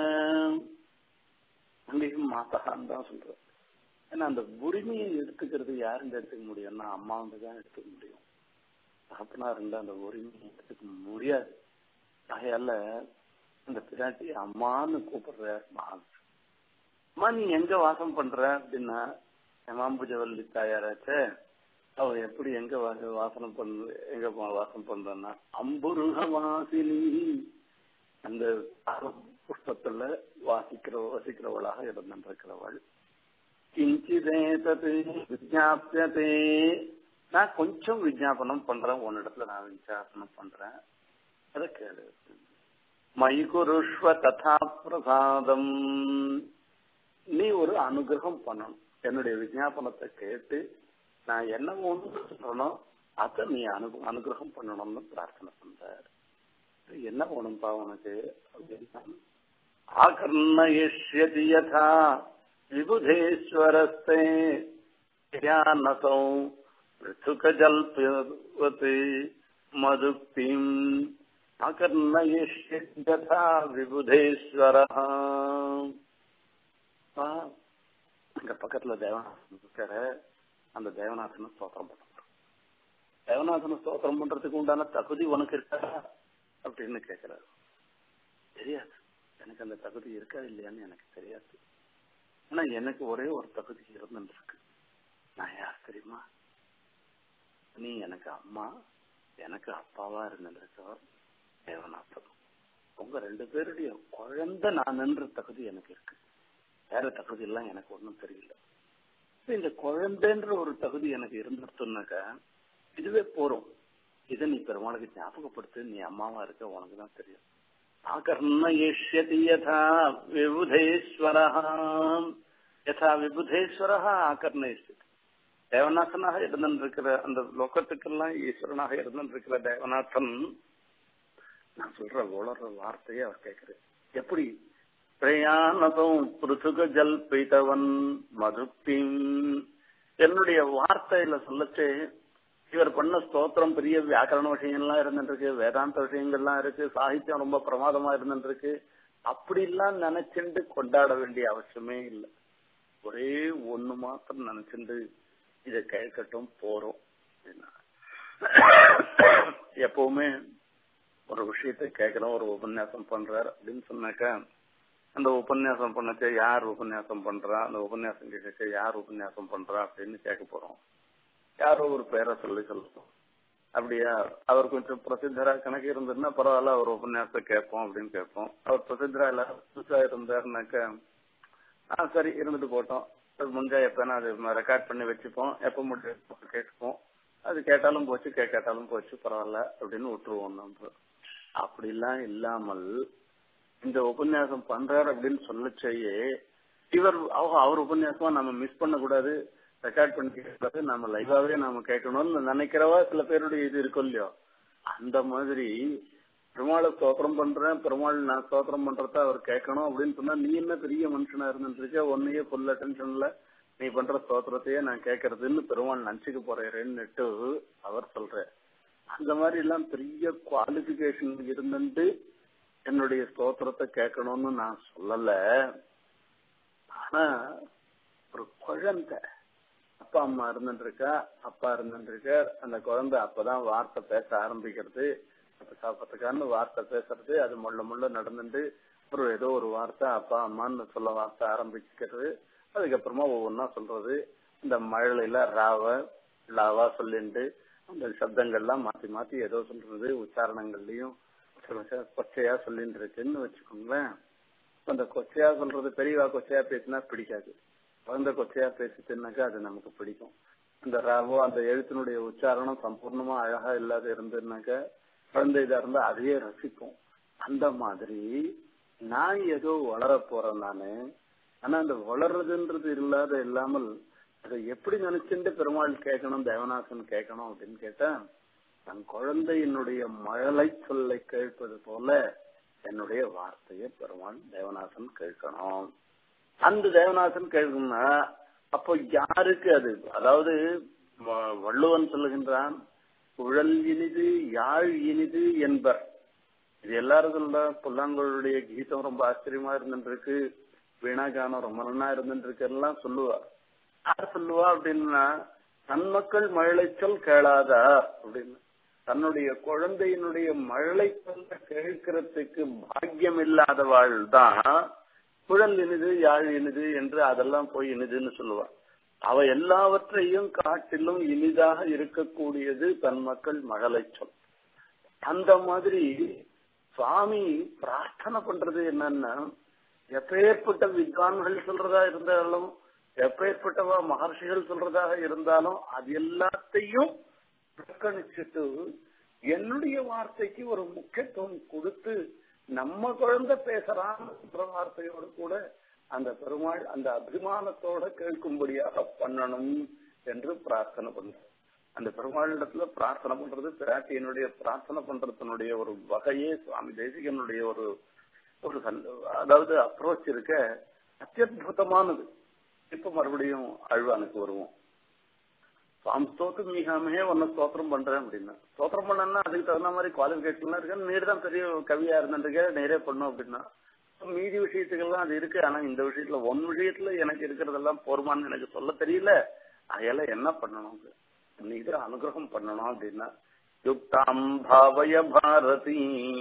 Speaker 1: அங்கேயும் மாதகான்னு தான் சொல்ற. ஏன்னா அந்த உரிமையை எடுத்துக்கிறது யாருன்னு எடுத்துக்க முடியும்னா அம்மாவுக்கு தான் எடுத்துக்க முடியும். தகப்பனா இருந்தா அந்த உரிமையை எடுத்துக்க முடியாது. ஆகையால அந்த பிராட்டி அம்மான்னு கூப்பிடுற. அம்மா நீ எங்க வாசம் பண்ற அப்படின்னா, ஹேமாம்புஜவல்லி தாயாராச்சே, அவ எப்படி எங்க வாசனம் பண்ற, எங்க வாசம் பண்றன்னா அம்புருகவாசினி, அந்த புஷ்பத்துல வசிக்கிறவளாக இருந்திருக்கிறவள். கிஞ்சிதேதத் விஜ்ஞாப்யதே, நான் கொஞ்சம் விஜாபனம் பண்றேன் உன்னிடத்துல, நான் விஜாபனம் பண்றேன், அதை கேளு. மயி குருஷ்வ ததா பிரசாதம், நீ ஒரு அனுகிரகம் பண்ணணும். என்னுடைய விஜாபனத்தை கேட்டு நான் என்ன ஒன்று சொல்றனோ அதை நீ அனுகிரகம் பண்ணணும்னு பிரார்த்தனை பண்றாரு. என்ன வேணும்பா உனக்கு அப்படின்னா, ஆகர்ணயிஷ்யதி யதா விபுதேஸ்வரஸ்தே ஞானசௌ ரிதுகஜல்பவத் மதுக்திம் ஆகர்ணயிஷ்யதி யதா விபுதேஸ்வரஹ. அங்க பக்கத்துல தேவநாதன் இருக்காரு, அந்த தேவநாதனை ஸ்தோத்திரம் பண்ற. தேவநாதனை ஸ்தோத்திரம் பண்றதுக்கு உண்டான தகுதி உனக்கு இருக்கா அப்படின்னு கேட்கிறாரு. தெரியாது, எனக்கு அந்த தகுதி இருக்கா இல்லையான்னு எனக்கு தெரியாது. ஆனா எனக்கு ஒரே ஒரு தகுதி இருந்துருக்கு. நான் யார் தெரியுமா, நீ எனக்கு அம்மா, எனக்கு அப்பாவா இருந்திருக்கவர் தேவநாதன். உங்க ரெண்டு பேருடைய குழந்தை நான் என்ற தகுதி எனக்கு இருக்கு. வேற தகுதி எல்லாம் எனக்கு ஒன்றும் தெரியல. இந்த குழந்தைன்ற ஒரு தகுதி எனக்கு இருந்துருச்சுனாக்கா இதுவே போறோம். இதை நீ பெருமாளுக்கு ஞாபகப்படுத்து, நீ அம்மாவா இருக்க, உனக்கு தான் தெரியும். ஆகர்ணயிஷ்யதி யதா விபுதேஸ்வரஹ, யதா விபுதேஸ்வரஹ ஆகர்ணயிஷ்யதி. தேவநாதனாக இருந்திருக்கிற, அந்த லோகத்துக்கெல்லாம் ஈஸ்வரனாக இருந்திருக்கிற தேவநாதன் நான் சொல்ற உளற வார்த்தையை அவர் கேட்கிறேன். எப்படி பிரயாணம் பிருத்துக ஜல்பிதவன் மதுக்திம், என்னுடைய வார்த்தையில சொல்லச்சு இவர் பண்ண ஸ்தோத்திரம் பெரிய வியாக்கரண விஷயங்கள்லாம் இருந்துருக்கு, வேதாந்த விஷயங்கள்லாம் இருக்கு, சாகித்யம் ரொம்ப பிரமாதமா இருந்துருக்கு. அப்படிலாம் நினைச்சுண்டு கொண்டாட வேண்டிய அவசியமே இல்லை. ஒரே ஒண்ணு மாத்திரம் நினைச்சுண்டு இதை கேட்கட்டும் போறோம். எப்பவுமே ஒரு விஷயத்தை கேட்கணும், ஒரு உபன்யாசம் பண்றார் அப்படின்னு சொன்னாக்கா அந்த உபன்யாசம் பண்ணச்சே யார் உபன்யாசம் பண்றா, அந்த உபன்யாசம் கேட்கச்சே யார் உபன்யாசம் பண்றா அப்படின்னு கேட்க போறோம். யாரோ ஒரு பேரை சொல்லுவோம். அப்படியா, அவர் கொஞ்சம் பிரசித்தரா கணக்கு இருந்ததுன்னா பரவாயில்ல, அவர் உபன்யாசத்தை கேட்போம் அப்படின்னு கேட்போம். அவர் பிரசித்தரா எல்லாரும் புதுசா இருந்தாருனாக்க சரி இருந்துட்டு போட்டோம், முடிஞ்சா எப்பனா அது ரெக்கார்ட் பண்ணி வச்சுப்போம், எப்ப முடியும் கேட்டுப்போம், அது கேட்டாலும் போச்சு கேட்காட்டாலும் போச்சு பரவாயில்ல அப்படின்னு விட்டுருவோம். நம்ம அப்படிலாம் இல்லாமல் இந்த உபன்யாசம் பண்றாரு அப்படின்னு சொல்லச்சேயே அவர் உபன்யாசமா நம்ம மிஸ் பண்ண கூடாது, ரெக்கார்ட் பண்ணி நம்ம லைவாவே நாம கேட்கணும்னு நினைக்கிறவா சில பேருடைய இது இருக்கும் இல்லையோ. அந்த மாதிரி பெருமாளை ஸ்தோத்திரம் பண்றேன், பெருமாள் நான் ஸ்தோத்திரம் பண்றத அவர் கேட்கணும் அப்படின்னு சொன்னா நீ என்ன பெரிய மனுஷனா இருந்துருக்க, ஒன்னையே ஃபுல் அட்டென்ஷன்ல நீ பண்ற ஸ்தோத்திரத்தையே நான் கேட்கறதுன்னு பெருமாள் நினைச்சுக்க போறேன்னுட்டு அவர் சொல்ற. அந்த மாதிரி எல்லாம் பெரிய குவாலிபிகேஷன் இருந்துட்டு என்னுடைய ஸ்தோத்திரத்தை கேட்கணும்னு நான் சொல்லல. ஆனா ஒரு குழந்தை அப்பா அம்மா இருந்துருக்கா, அப்பா இருந்துருக்கார், அந்த குழந்தை அப்பதான் வார்த்தை பேச ஆரம்பிக்கிறது, சாப்பிட்றதுக்கான வார்த்தை பேசுறது, அது முள்ள முள்ள நடந்துட்டு ஒரு ஏதோ ஒரு வார்த்தை அப்பா அம்மான்னு சொல்ல வார்த்தை ஆரம்பிக்கிறது, அதுக்கப்புறமா ஒவ்வொன்னா சொல்றது. இந்த மழையில லாவா சொல்லிட்டு அந்த சப்தங்கள்லாம் மாத்தி மாத்தி ஏதோ சொல்றது, உச்சாரணங்கள்லயும் கொச்சையா சொல்லிட்டு இருக்குன்னு வச்சுக்கோங்களேன். அந்த கொச்சையா சொல்றது பெரியவா கொச்சையா பேசினா பிடிக்காது, குழந்தை கொச்சையா பேசிட்டுனாக்கா அது நமக்கு பிடிக்கும். அந்த ராவோ அந்த எழுத்தினுடைய உச்சாரணம் சம்பூர்ணமா அழகா இல்லாத இருந்ததுனாக்க குழந்தை இதா இருந்தா அதையே ரசிக்கும். அந்த மாதிரி நான் ஏதோ வளர போறேன் நானு, ஆனா அந்த வளர்றதுன்றது இல்லாமல் அதை எப்படி நினைச்சுட்டு பெருமாள் கேட்கணும், தேவநாசன் கேட்கணும் அப்படின்னு கேட்டா, தன் குழந்தையினுடைய மழலை சொல்லை கேட்பது போல என்னுடைய வார்த்தையை பெருமாள் தேவநாசன் கேட்கணும். அந்த தேவநாசன் கேட்கணும்னா அப்போ யாருக்கு அது, அதாவது வள்ளுவன் சொல்லுகின்றான், குழல் இனிது யாழ் இனிது என்பர். இது எல்லாரும் சொல்ல, புல்லாங்குழலுடைய கீதம் ரொம்ப ஆச்சரியமா இருந்துருக்கு, வீணாகானம் ரொம்ப நல்லா இருந்துருக்கு எல்லாம் சொல்லுவா. யார் சொல்லுவா அப்படின்னா, தன் மக்கள் மழலை சொல் கேளாதா அப்படின்னு, தன்னுடைய குழந்தையினுடைய மழலை சொல்ல கேட்கறதுக்கு பாக்கியம் இல்லாதவாள் தான் குழல் இனிது யாழ் இனிது என்று அதெல்லாம் போய் இனிதுன்னு சொல்லுவா. அவ எல்லாவற்றையும் காட்டிலும் இனிதாக இருக்கக்கூடியது தன் மக்கள் மழலை சொல். அந்த மாதிரி சுவாமி பிரார்த்தனை பண்றது என்னன்னா, எப்பேற்பட்ட வித்வான்கள் சொல்றதா இருந்தாலும், எப்பேற்பட்டவா மகர்ஷிகள் சொல்றதாக இருந்தாலும், அது எல்லாத்தையும் புறக்கணிச்சுட்டு என்னுடைய வார்த்தைக்கு ஒரு முக்கியத்துவம் கொடுத்து நம்ம குழந்தை பேசுறான்ற வார்த்தையோடு கூட அந்த பெருமாள் அந்த அபிமானத்தோட கேட்கும்படியாக பண்ணணும் என்று பிரார்த்தனை பண்ற. அந்த பெருமாளிடத்துல பிரார்த்தனை பண்றது பிராட்டியனுடைய பிரார்த்தனை பண்றதனுடைய ஒரு வகையே சுவாமி தேசிகனுடைய ஒரு அதாவது அப்ரோச் இருக்க அத்தியுதமானது. இப்ப மறுபடியும் அழ்வானுக்கு வருவோம். சுவாமி ஸ்தோத்திரம் மீகாமே ஒன்னு ஸ்தோத்திரம் பண்றேன் அப்படின்னா, ஸ்தோத்திரம் பண்ணா அதுக்கு தகுந்த மாதிரி குவாலிபிகேஷன் இருக்கு. நீர் தான் பெரிய கவியா இருந்துருக்க, நேரே பண்ணும் அப்படின்னா மீதி விஷயத்துக்கெல்லாம் அது இருக்கு. ஆனா இந்த விஷயத்துல ஒன் விஷயத்துல எனக்கு இருக்கிறதெல்லாம் போர்மான்னு எனக்கு சொல்ல தெரியல, அதெல்லாம் என்ன பண்ணணும், நீங்க அனுகிரகம் பண்ணணும் அப்படின்னா, யுக்தாம் பாவய பாரதி,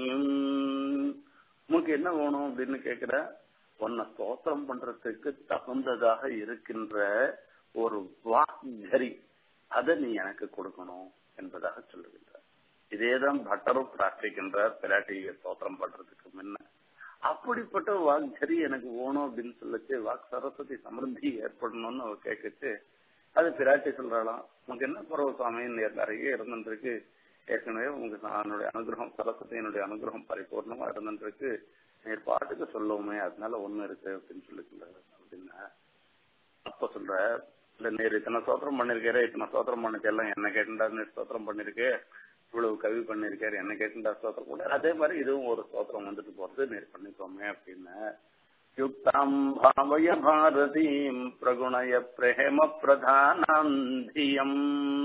Speaker 1: உனக்கு என்ன வேணும் அப்படின்னு கேக்குற, உன்னை ஸ்தோத்திரம் பண்றதுக்கு தகுந்ததாக இருக்கின்ற ஒரு வாக்தரி அதை நீ எனக்கு கொடுக்கணும் என்பதாக சொல்லுகின்றார். இதேதான் பட்டரும் பிரார்த்திக்கின்றார் பிராட்டியை ஸ்தோத்திரம் பண்றதுக்கு முன்ன. அப்படிப்பட்ட வாக்தரி எனக்கு வேணும் அப்படின்னு சொல்லிச்சு, வாக் சரஸ்வதி சமிருத்தி ஏற்படணும்னு அவ கேட்குச்சு. அது பிராட்டி சொல்றாளாம், உனக்கு என்ன பரவ சுவாமி நிறைய இருந்துருக்கு, ஏற்கனவே உங்களுக்கு என்னுடைய அனுகிரகம் சரஸ்வதியினுடைய அனுகிரகம் பரிபூர்ணமா இருந்துருக்கு, நேர் பாட்டுக்கு சொல்லுவோமே, அதனால ஒண்ணு இருக்கு அப்படின்னு சொல்லிக்கிறாரு அப்படின்னா. அப்ப சொல்ற, இல்ல நேர் இத்தனை சோத்திரம் பண்ணிருக்காரு, இத்தனை சோத்திரம் பண்ணிச்சு எல்லாம் என்ன கேட்டுண்டா நேர் சோத்திரம் பண்ணிருக்கு, இவ்வளவு கவி பண்ணிருக்காரு, என்ன கேட்டுண்டா ஸ்தோத்திரம் கூட, அதே மாதிரி இதுவும் ஒரு ஸ்தோத்திரம் வந்துட்டு போறது, நேர் பண்ணிக்கோமே அப்படின்னு. யுக்தாம் பாவய பாரதீம் பிரகுணய பிரேம பிரதானம்.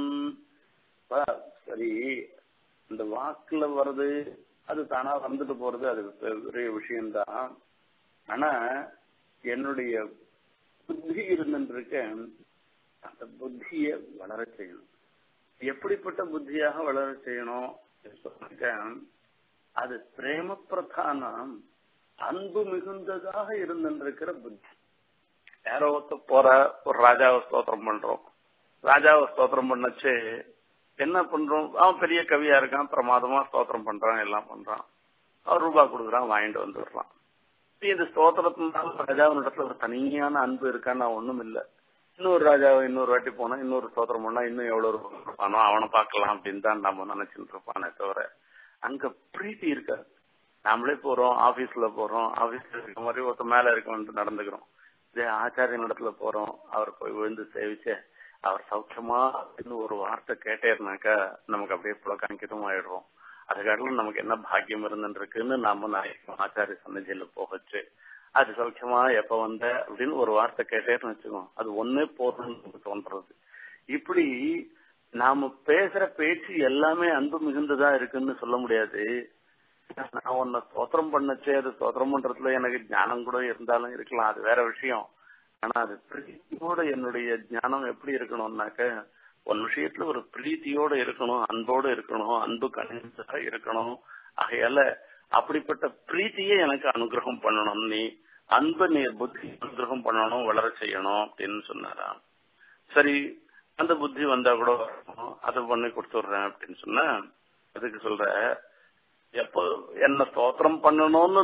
Speaker 1: சரி, இந்த வாக்குல வருது, அது தானா வந்துட்டு போறது, அது பெரிய விஷயம்தான். ஆனா என்னுடைய புத்தி இருந்துருக்க, அந்த புத்திய வளர செய்யணும். எப்படிப்பட்ட புத்தியாக வளர செய்யணும், அது பிரேம பிரதானம். அன்பு மிகுந்ததாக இருந்திருக்கிற புத்தி. யாரோ போற ஒரு ராஜாவை ஸ்தோத்திரம் பண்றோம். ராஜாவை ஸ்தோத்திரம் பண்ணச்சு என்ன பண்றோம்? அவன் பெரிய கவியா இருக்கான், பிரமாதமா ஸ்தோத்திரம் பண்றான், எல்லாம் பண்றான். அவர் ரூபாய் கொடுக்குறான், வாங்கிட்டு வந்துடுறான். இந்த ஸ்தோத்திரத்தினால ராஜாவினிடத்துல ஒரு தனியான அன்பு இருக்கான்னு ஒண்ணும் இல்ல. இன்னொரு ராஜாவை இன்னொரு வாட்டி போனா இன்னொரு ஸ்தோத்திரம் பண்ணா இன்னும் எவ்வளவு இருப்பானோ அவனை பார்க்கலாம் அப்படின்னு தான் நம்ம நினைச்சுட்டு இருப்பானே தவிர அங்க பிரீத்தி இருக்காது. நாமளே போறோம், ஆபீஸ்ல போறோம், ஆபீஸ்ல இருக்க மாதிரி ஒருத்த மேல இருக்கவன்ட்டு நடந்துக்கிறோம். இதே ஆச்சாரிய இடத்துல போறோம், அவர் போய் விழுந்து சேவிச்சு அவர் சௌக்கியமா அப்படின்னு ஒரு வார்த்தை கேட்டேன்னாக்கா நமக்கு அப்படியே புலக்காங்கிதம் ஆயிடுறோம். அதுக்காட்டிலும் நமக்கு என்ன பாக்கியம் இருந்துருக்குன்னு நாம நினைக்கிறோம். ஆச்சாரிய சன்னதியில போகச்சு அது சௌக்கியமா எப்ப வந்த அப்படின்னு ஒரு வார்த்தை கேட்டேன்னு வச்சுக்கோம், அது ஒன்னே போறோம்னு தோன்றது. இப்படி நாம பேசுற பேச்சு எல்லாமே அன்பு மிகுந்ததா இருக்குன்னு சொல்ல முடியாது. நான் உன்னை ஸ்தோத்திரம் பண்ணச்சே அது ஸ்தோத்திரம் பண்றதுல எனக்கு ஞானம் கூட இருந்தாலும் இருக்கலாம், அது வேற விஷயம். ஆனா அது பிரீத்தியோட என்னுடைய ஞானம் எப்படி இருக்கணும்னாக்க ஒரு விஷயத்துல ஒரு பிரீத்தியோட இருக்கணும், அன்போடு இருக்கணும், அன்பு கணிதா இருக்கணும். ஆகையால அப்படிப்பட்ட பிரீத்தியே எனக்கு அனுகிரகம் பண்ணணும், நீ அன்பு நீ புத்தி அனுகிரகம் பண்ணணும், வளர செய்யணும் அப்படின்னு சொன்னாராம். சரி, அந்த புத்தி வந்தா கூட அதை பண்ணி கொடுத்துடுறேன் அப்படின்னு சொன்ன அதுக்கு சொல்ற எப்போ என்ன ஸ்தோத்திரம் பண்ணணும்னு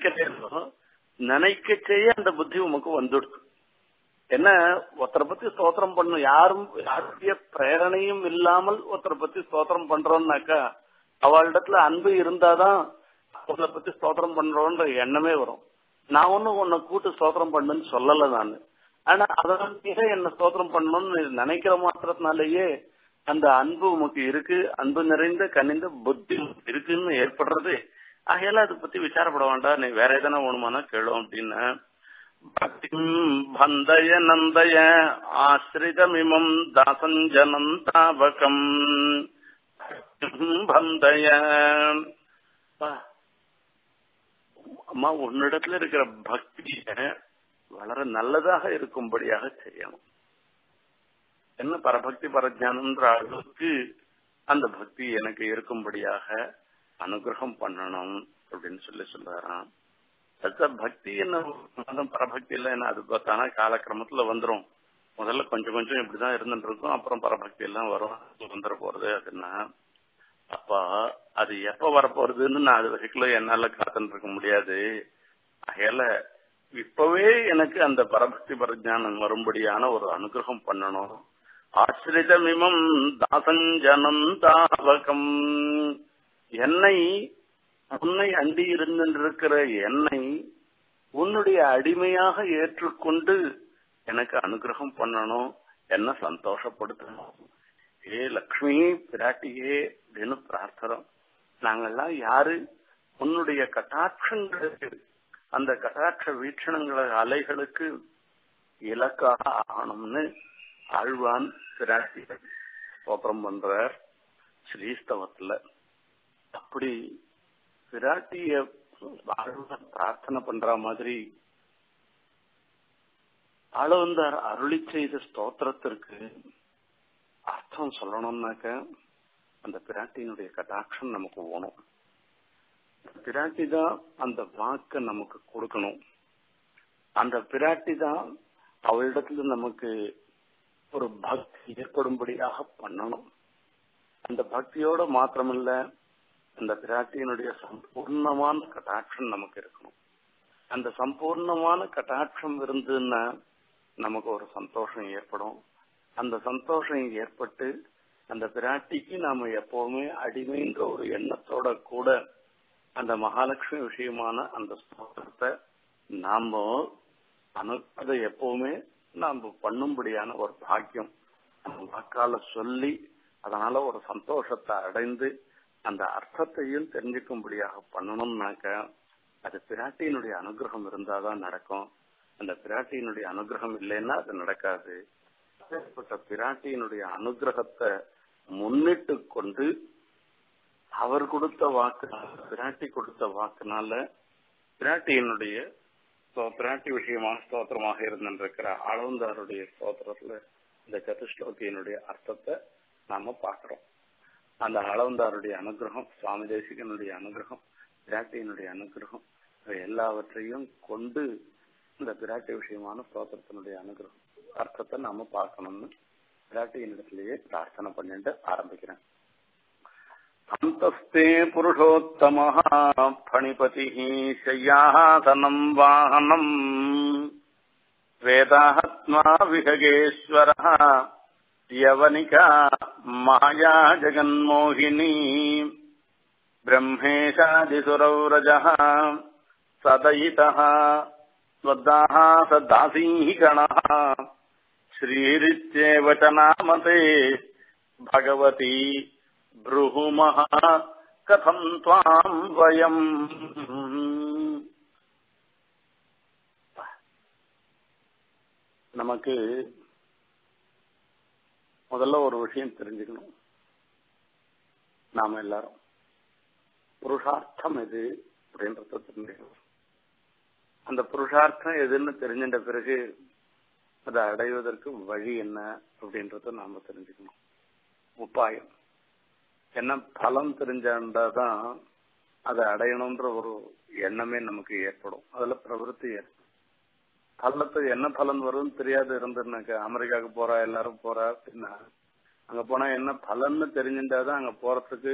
Speaker 1: நினைக்கச்சே அந்த புத்தி உமக்கு வந்துடுது. என்ன ஒருத்தரை பத்தி ஸ்தோத்திரம் பண்ணும், யாருடைய பிரேரணையும் இல்லாமல் ஒருத்தரை பத்தி ஸ்தோத்திரம் பண்றோம்னாக்கா அவளிடத்துல அன்பு இருந்தாதான் அவளை பத்தி ஸ்தோத்திரம் பண்றோன்ற எண்ணமே வரும். நான் ஒன்னும் உன்னை கூட்டு ஸ்தோத்திரம் பண்ணுன்னு சொல்லல நானு. ஆனா அதனால என்ன ஸ்தோத்திரம் பண்ணணும்னு நினைக்கிற மாத்திரத்தினாலேயே அந்த அன்பு உமக்கு இருக்கு, அன்பு நிறைந்த கனிந்த புத்தி இருக்குன்னு ஏற்படுறது. ஆகையால அதை பத்தி விசாரப்பட வேண்டாம், நீ வேற எதனா ஒண்ணுமானா கேளும் அப்படின்னு. பக்திம் பந்தய நந்தய ஆசிரிதமிமம் தாசஞ்சனம் தாபகம் பந்தய. அம்மா உன்னிடத்துல இருக்கிற பக்திய வளர நல்லதாக இருக்கும்படியாக செய்யணும். என்ன பரபக்தி பரஜானம்ன்ற அளவுக்கு அந்த பக்தி எனக்கு இருக்கும்படியாக அனுகிரகம் பண்ணணும் அப்படின்னு சொல்றாராம். அதுதான் பக்தி என்ன பரபக்தி இல்ல என்ன, அது பார்த்தானா காலக்கிரமத்துல வந்துரும். முதல்ல கொஞ்சம் கொஞ்சம் இப்படிதான் இருந்துட்டு இருக்கும், அப்புறம் பரபக்தி எல்லாம் வரும், வந்துட போறது. அதுன்னா அப்ப அது எப்ப வரப்போறதுன்னு நான் அது வரைக்கும் என்னால காத்துட்டு இருக்க முடியாது. அகையால இப்பவே எனக்கு அந்த பரபக்தி பரஜானம் வரும்படியான ஒரு அனுகிரகம் பண்ணணும். ஆசிரிதமிமம் தாசஞ்சனம் தாவகம், என்னை உன்னை அண்டி இருந்திருக்கிற என்னை உன்னுடைய அடிமையாக ஏற்றுக்கொண்டு எனக்கு அனுகிரகம் பண்ணணும், என்ன சந்தோஷப்படுத்தணும். ஏ லக்ஷ்மி பிராட்டியே அப்படின்னு பிரார்த்தனம். நாங்கெல்லாம் யாரு உன்னுடைய கட்டாட்சங்களுக்கு, அந்த கட்டாட்ச வீட்சணங்கள அலைகளுக்கு இலக்காக ஆகணும்னு ஆழ்வான் பிராட்டி ஸ்தோத்திரம் பண்றார் ஸ்ரீஸ்தவத்துல. அப்படி பிராட்டிய ஆழ்வான் பிரார்த்தனை பண்ற மாதிரி ஆளவந்தார் அருளி செய்த ஸ்தோத்திரத்திற்கு அர்த்தம் சொல்லணும்னாக்க அந்த பிராட்டியினுடைய கட்டாட்சம் நமக்கு வேணும். பிராட்டி தான் அந்த வாக்க நமக்கு கொடுக்கணும். அந்த பிராட்டி தான் அவளிடத்துல நமக்கு ஒரு பக்தி ஏற்படும்படியாக பண்ணணும். அந்த பக்தியோட மாத்திரமில்ல, அந்த பிராட்டியினுடைய சம்பூர்ணமான கட்டாட்சம் நமக்கு இருக்கணும். அந்த சம்பூர்ணமான கட்டாட்சம் இருந்ததுன்னா நமக்கு ஒரு சந்தோஷம் ஏற்படும். அந்த சந்தோஷம் ஏற்பட்டு அந்த பிராட்டிக்கு நாம எப்பவுமே அடிமைன்ற ஒரு எண்ணத்தோட கூட அந்த மகாலட்சுமி விஷயமான அந்த ஸ்தோத்திரத்தை நாம அதை எப்பவுமே நாம பண்ணும்படியான ஒரு பாக்கியம் நம்ம வாக்கால சொல்லி அதனால ஒரு சந்தோஷத்தை அடைந்து அந்த அர்த்தத்தையும் தெரிஞ்சுக்கும்படியாக பண்ணணும்னாக்க அது பிராட்டியினுடைய அனுகிரகம் இருந்தாதான் நடக்கும். அந்த பிராட்டியினுடைய அனுகிரகம் இல்லைன்னா அது நடக்காது. பிராட்டியினுடைய அனுகிரகத்தை முன்னிட்டு கொண்டு அவர் கொடுத்த வாக்கு, பிராட்டி கொடுத்த வாக்குனால பிராட்டியினுடைய பிராட்டி விஷயமாக ஸ்தோத்திரமாக இருந்திருக்கிற ஆளவந்தாருடைய ஸ்தோத்திரத்துல இந்த சதுஸ்லோகியினுடைய அர்த்தத்தை நாம பாக்குறோம். அந்த ஆளவந்தாருடைய அனுகிரகம், சுவாமி தேசிகனுடைய அனுகிரகம், பிராட்டியினுடைய அனுகிரகம் எல்லாவற்றையும் கொண்டு இந்த பிராட்டி விஷயமான ஸ்தோத்திரத்தினுடைய அனுகிரகம் அர்த்தத்தை நாம பார்க்கணும்னு பிராட்டியினிடத்திலேயே பிரார்த்தனை பண்ணிட்டு ஆரம்பிக்கிறேன். அந்தஸ்தே புருஷோத்தமஹ பணிபதிஹ சய்யாசனம் வாஹனம் வேதாத்மா விஹகேஸ்வரஹ யவனிகா மாயா ஜெகன்மோகினி பிரம்மேஷாதிசுரௌரஜः சதயிதः ஸ்வத்தாः சதாசீः கணः ஸ்ரீரித்யேவ ச நாமதே பகவதி ப்ரூமஹ கதம் த்வாம் வயம். நமக்கு முதல்ல ஒரு விஷயம் தெரிஞ்சுக்கணும். நாம எல்லாரும் புருஷார்த்தம் எது அப்படின்றத தெரிஞ்சுக்கணும். அந்த புருஷார்த்தம் எதுன்னு தெரிஞ்சின்ற பிறகு அதை அடைவதற்கு வழி என்ன அப்படின்றத நாம தெரிஞ்சுக்கணும். உபாயம் என்ன, பலம் தெரிஞ்சாதான் அதை அடையணும்ன்ற ஒரு எண்ணமே நமக்கு ஏற்படும். அதுல பிரவருத்தி ஏற்படும். பலத்துக்கு என்ன பலன் வரும்னு தெரியாது இருந்துருனாக்க அமெரிக்காவுக்கு போறா எல்லாரும் போறா அப்படின்னா அங்க போனா என்ன பலன்னு தெரிஞ்சுட்டாதான் அங்க போறதுக்கு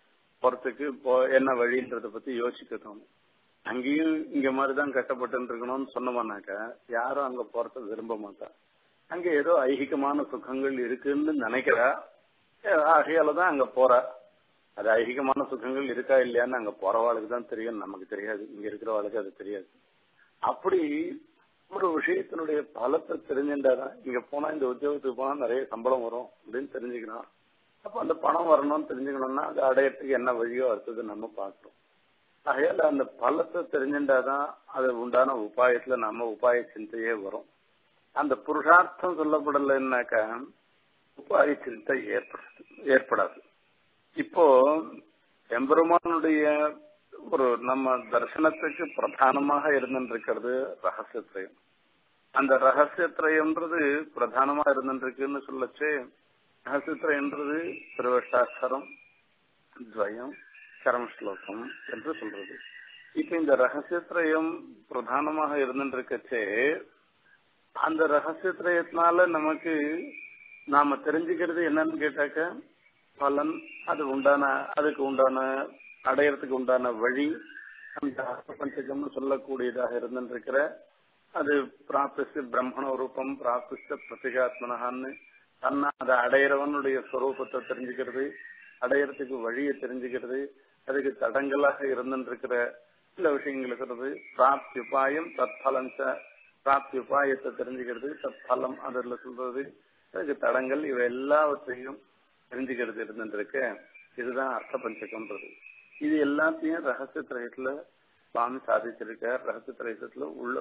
Speaker 1: என்ன வழின்றத பத்தி யோசிக்க தோணும். அங்கேயும் இங்க மாதிரிதான் கஷ்டப்பட்டு இருக்கணும்னு சொன்னோம்னாக்கா யாரும் அங்க போறத விரும்ப மாட்டா. அங்க ஏதோ ஐகிகமான சுகங்கள் இருக்குன்னு நினைக்கிறா, ஆகையாலதான் அங்க போறா. அது ஐகிகமான சுகங்கள் இருக்கா இல்லையான்னு அங்க போறவாளுக்கு தான் தெரியும், நமக்கு தெரியாது. இங்க இருக்கிறவாளுக்கு அது தெரியாது. அப்படி ஒரு விஷயத்தினுடைய பலத்தை தெரிஞ்சுட்டாதான் இங்க போனா இந்த உத்தியோகத்துக்கு போனா நிறைய சம்பளம் வரும் அப்படின்னு தெரிஞ்சுக்கணும். அப்ப அந்த பணம் வரணும்னு தெரிஞ்சுக்கணும்னா அது அடையறதுக்கு என்ன வழியோ அடுத்தது நம்ம பார்க்கிறோம். ஆகையால அந்த பலத்தை தெரிஞ்சுட்டாதான் அது உண்டான உபாயத்துல நம்ம உபாய சிந்தையே வரும். அந்த புருஷார்த்தம் சொல்லப்படலைன்னாக்கா உபாய சிந்தை ஏற்படாது. இப்போ எம்பெருமானுடைய ஒரு நம்ம தரிசனத்துக்கு பிரதானமாக இருந்துருக்கிறது ரகசியத்திரயம். அந்த ரகசியத்திரயம்ன்றது பிரதானமா இருந்துருக்குன்னு சொல்லச்சு, ரகசியத்திரயம்ன்றது திருவஷ்டாட்சரம், துவயம், சரம் ஸ்லோகம் என்று சொல்றது. இப்ப இந்த ரகசியத்திரயம் பிரதானமாக இருந்துருக்கச்சே அந்த ரகசியத்திரயத்தினால நமக்கு நாம தெரிஞ்சுக்கிறது என்னன்னு கேட்டாக்க பலன், அதுக்கு உண்டான அடையறதுக்கு உண்டான வழி, அந்த பஞ்சகம்னு சொல்லக்கூடியதாக இருந்துருக்கிற அது பிராப்திச்சு பிரம்மண ரூபம், பிராப்திச்ச பிரதிகாத்மனகான்னு தன்னா அதை அடையிறவனுடைய ஸ்வரூபத்தை தெரிஞ்சுக்கிறது, அடையறதுக்கு வழியை தெரிஞ்சுக்கிறது, அதுக்கு தடங்களாக இருந்துருக்கிற சில விஷயங்கள் இருக்கிறது. பிராப்தி உபாயம் தத்பலஞ்ச, பிராப்தி உபாயத்தை தெரிஞ்சுக்கிறது, தத்பலம் அதுல சொல்றது, அதுக்கு தடங்கள், இவை எல்லாவற்றையும் தெரிஞ்சுக்கிறது இருந்துருக்க. இதுதான் அர்த்த பஞ்சகம்ன்றது. இது எல்லாத்தையும் ரகசிய திரயத்துல சுவாமி சாதிச்சிருக்கார். ரகசிய திரயத்துல உள்ள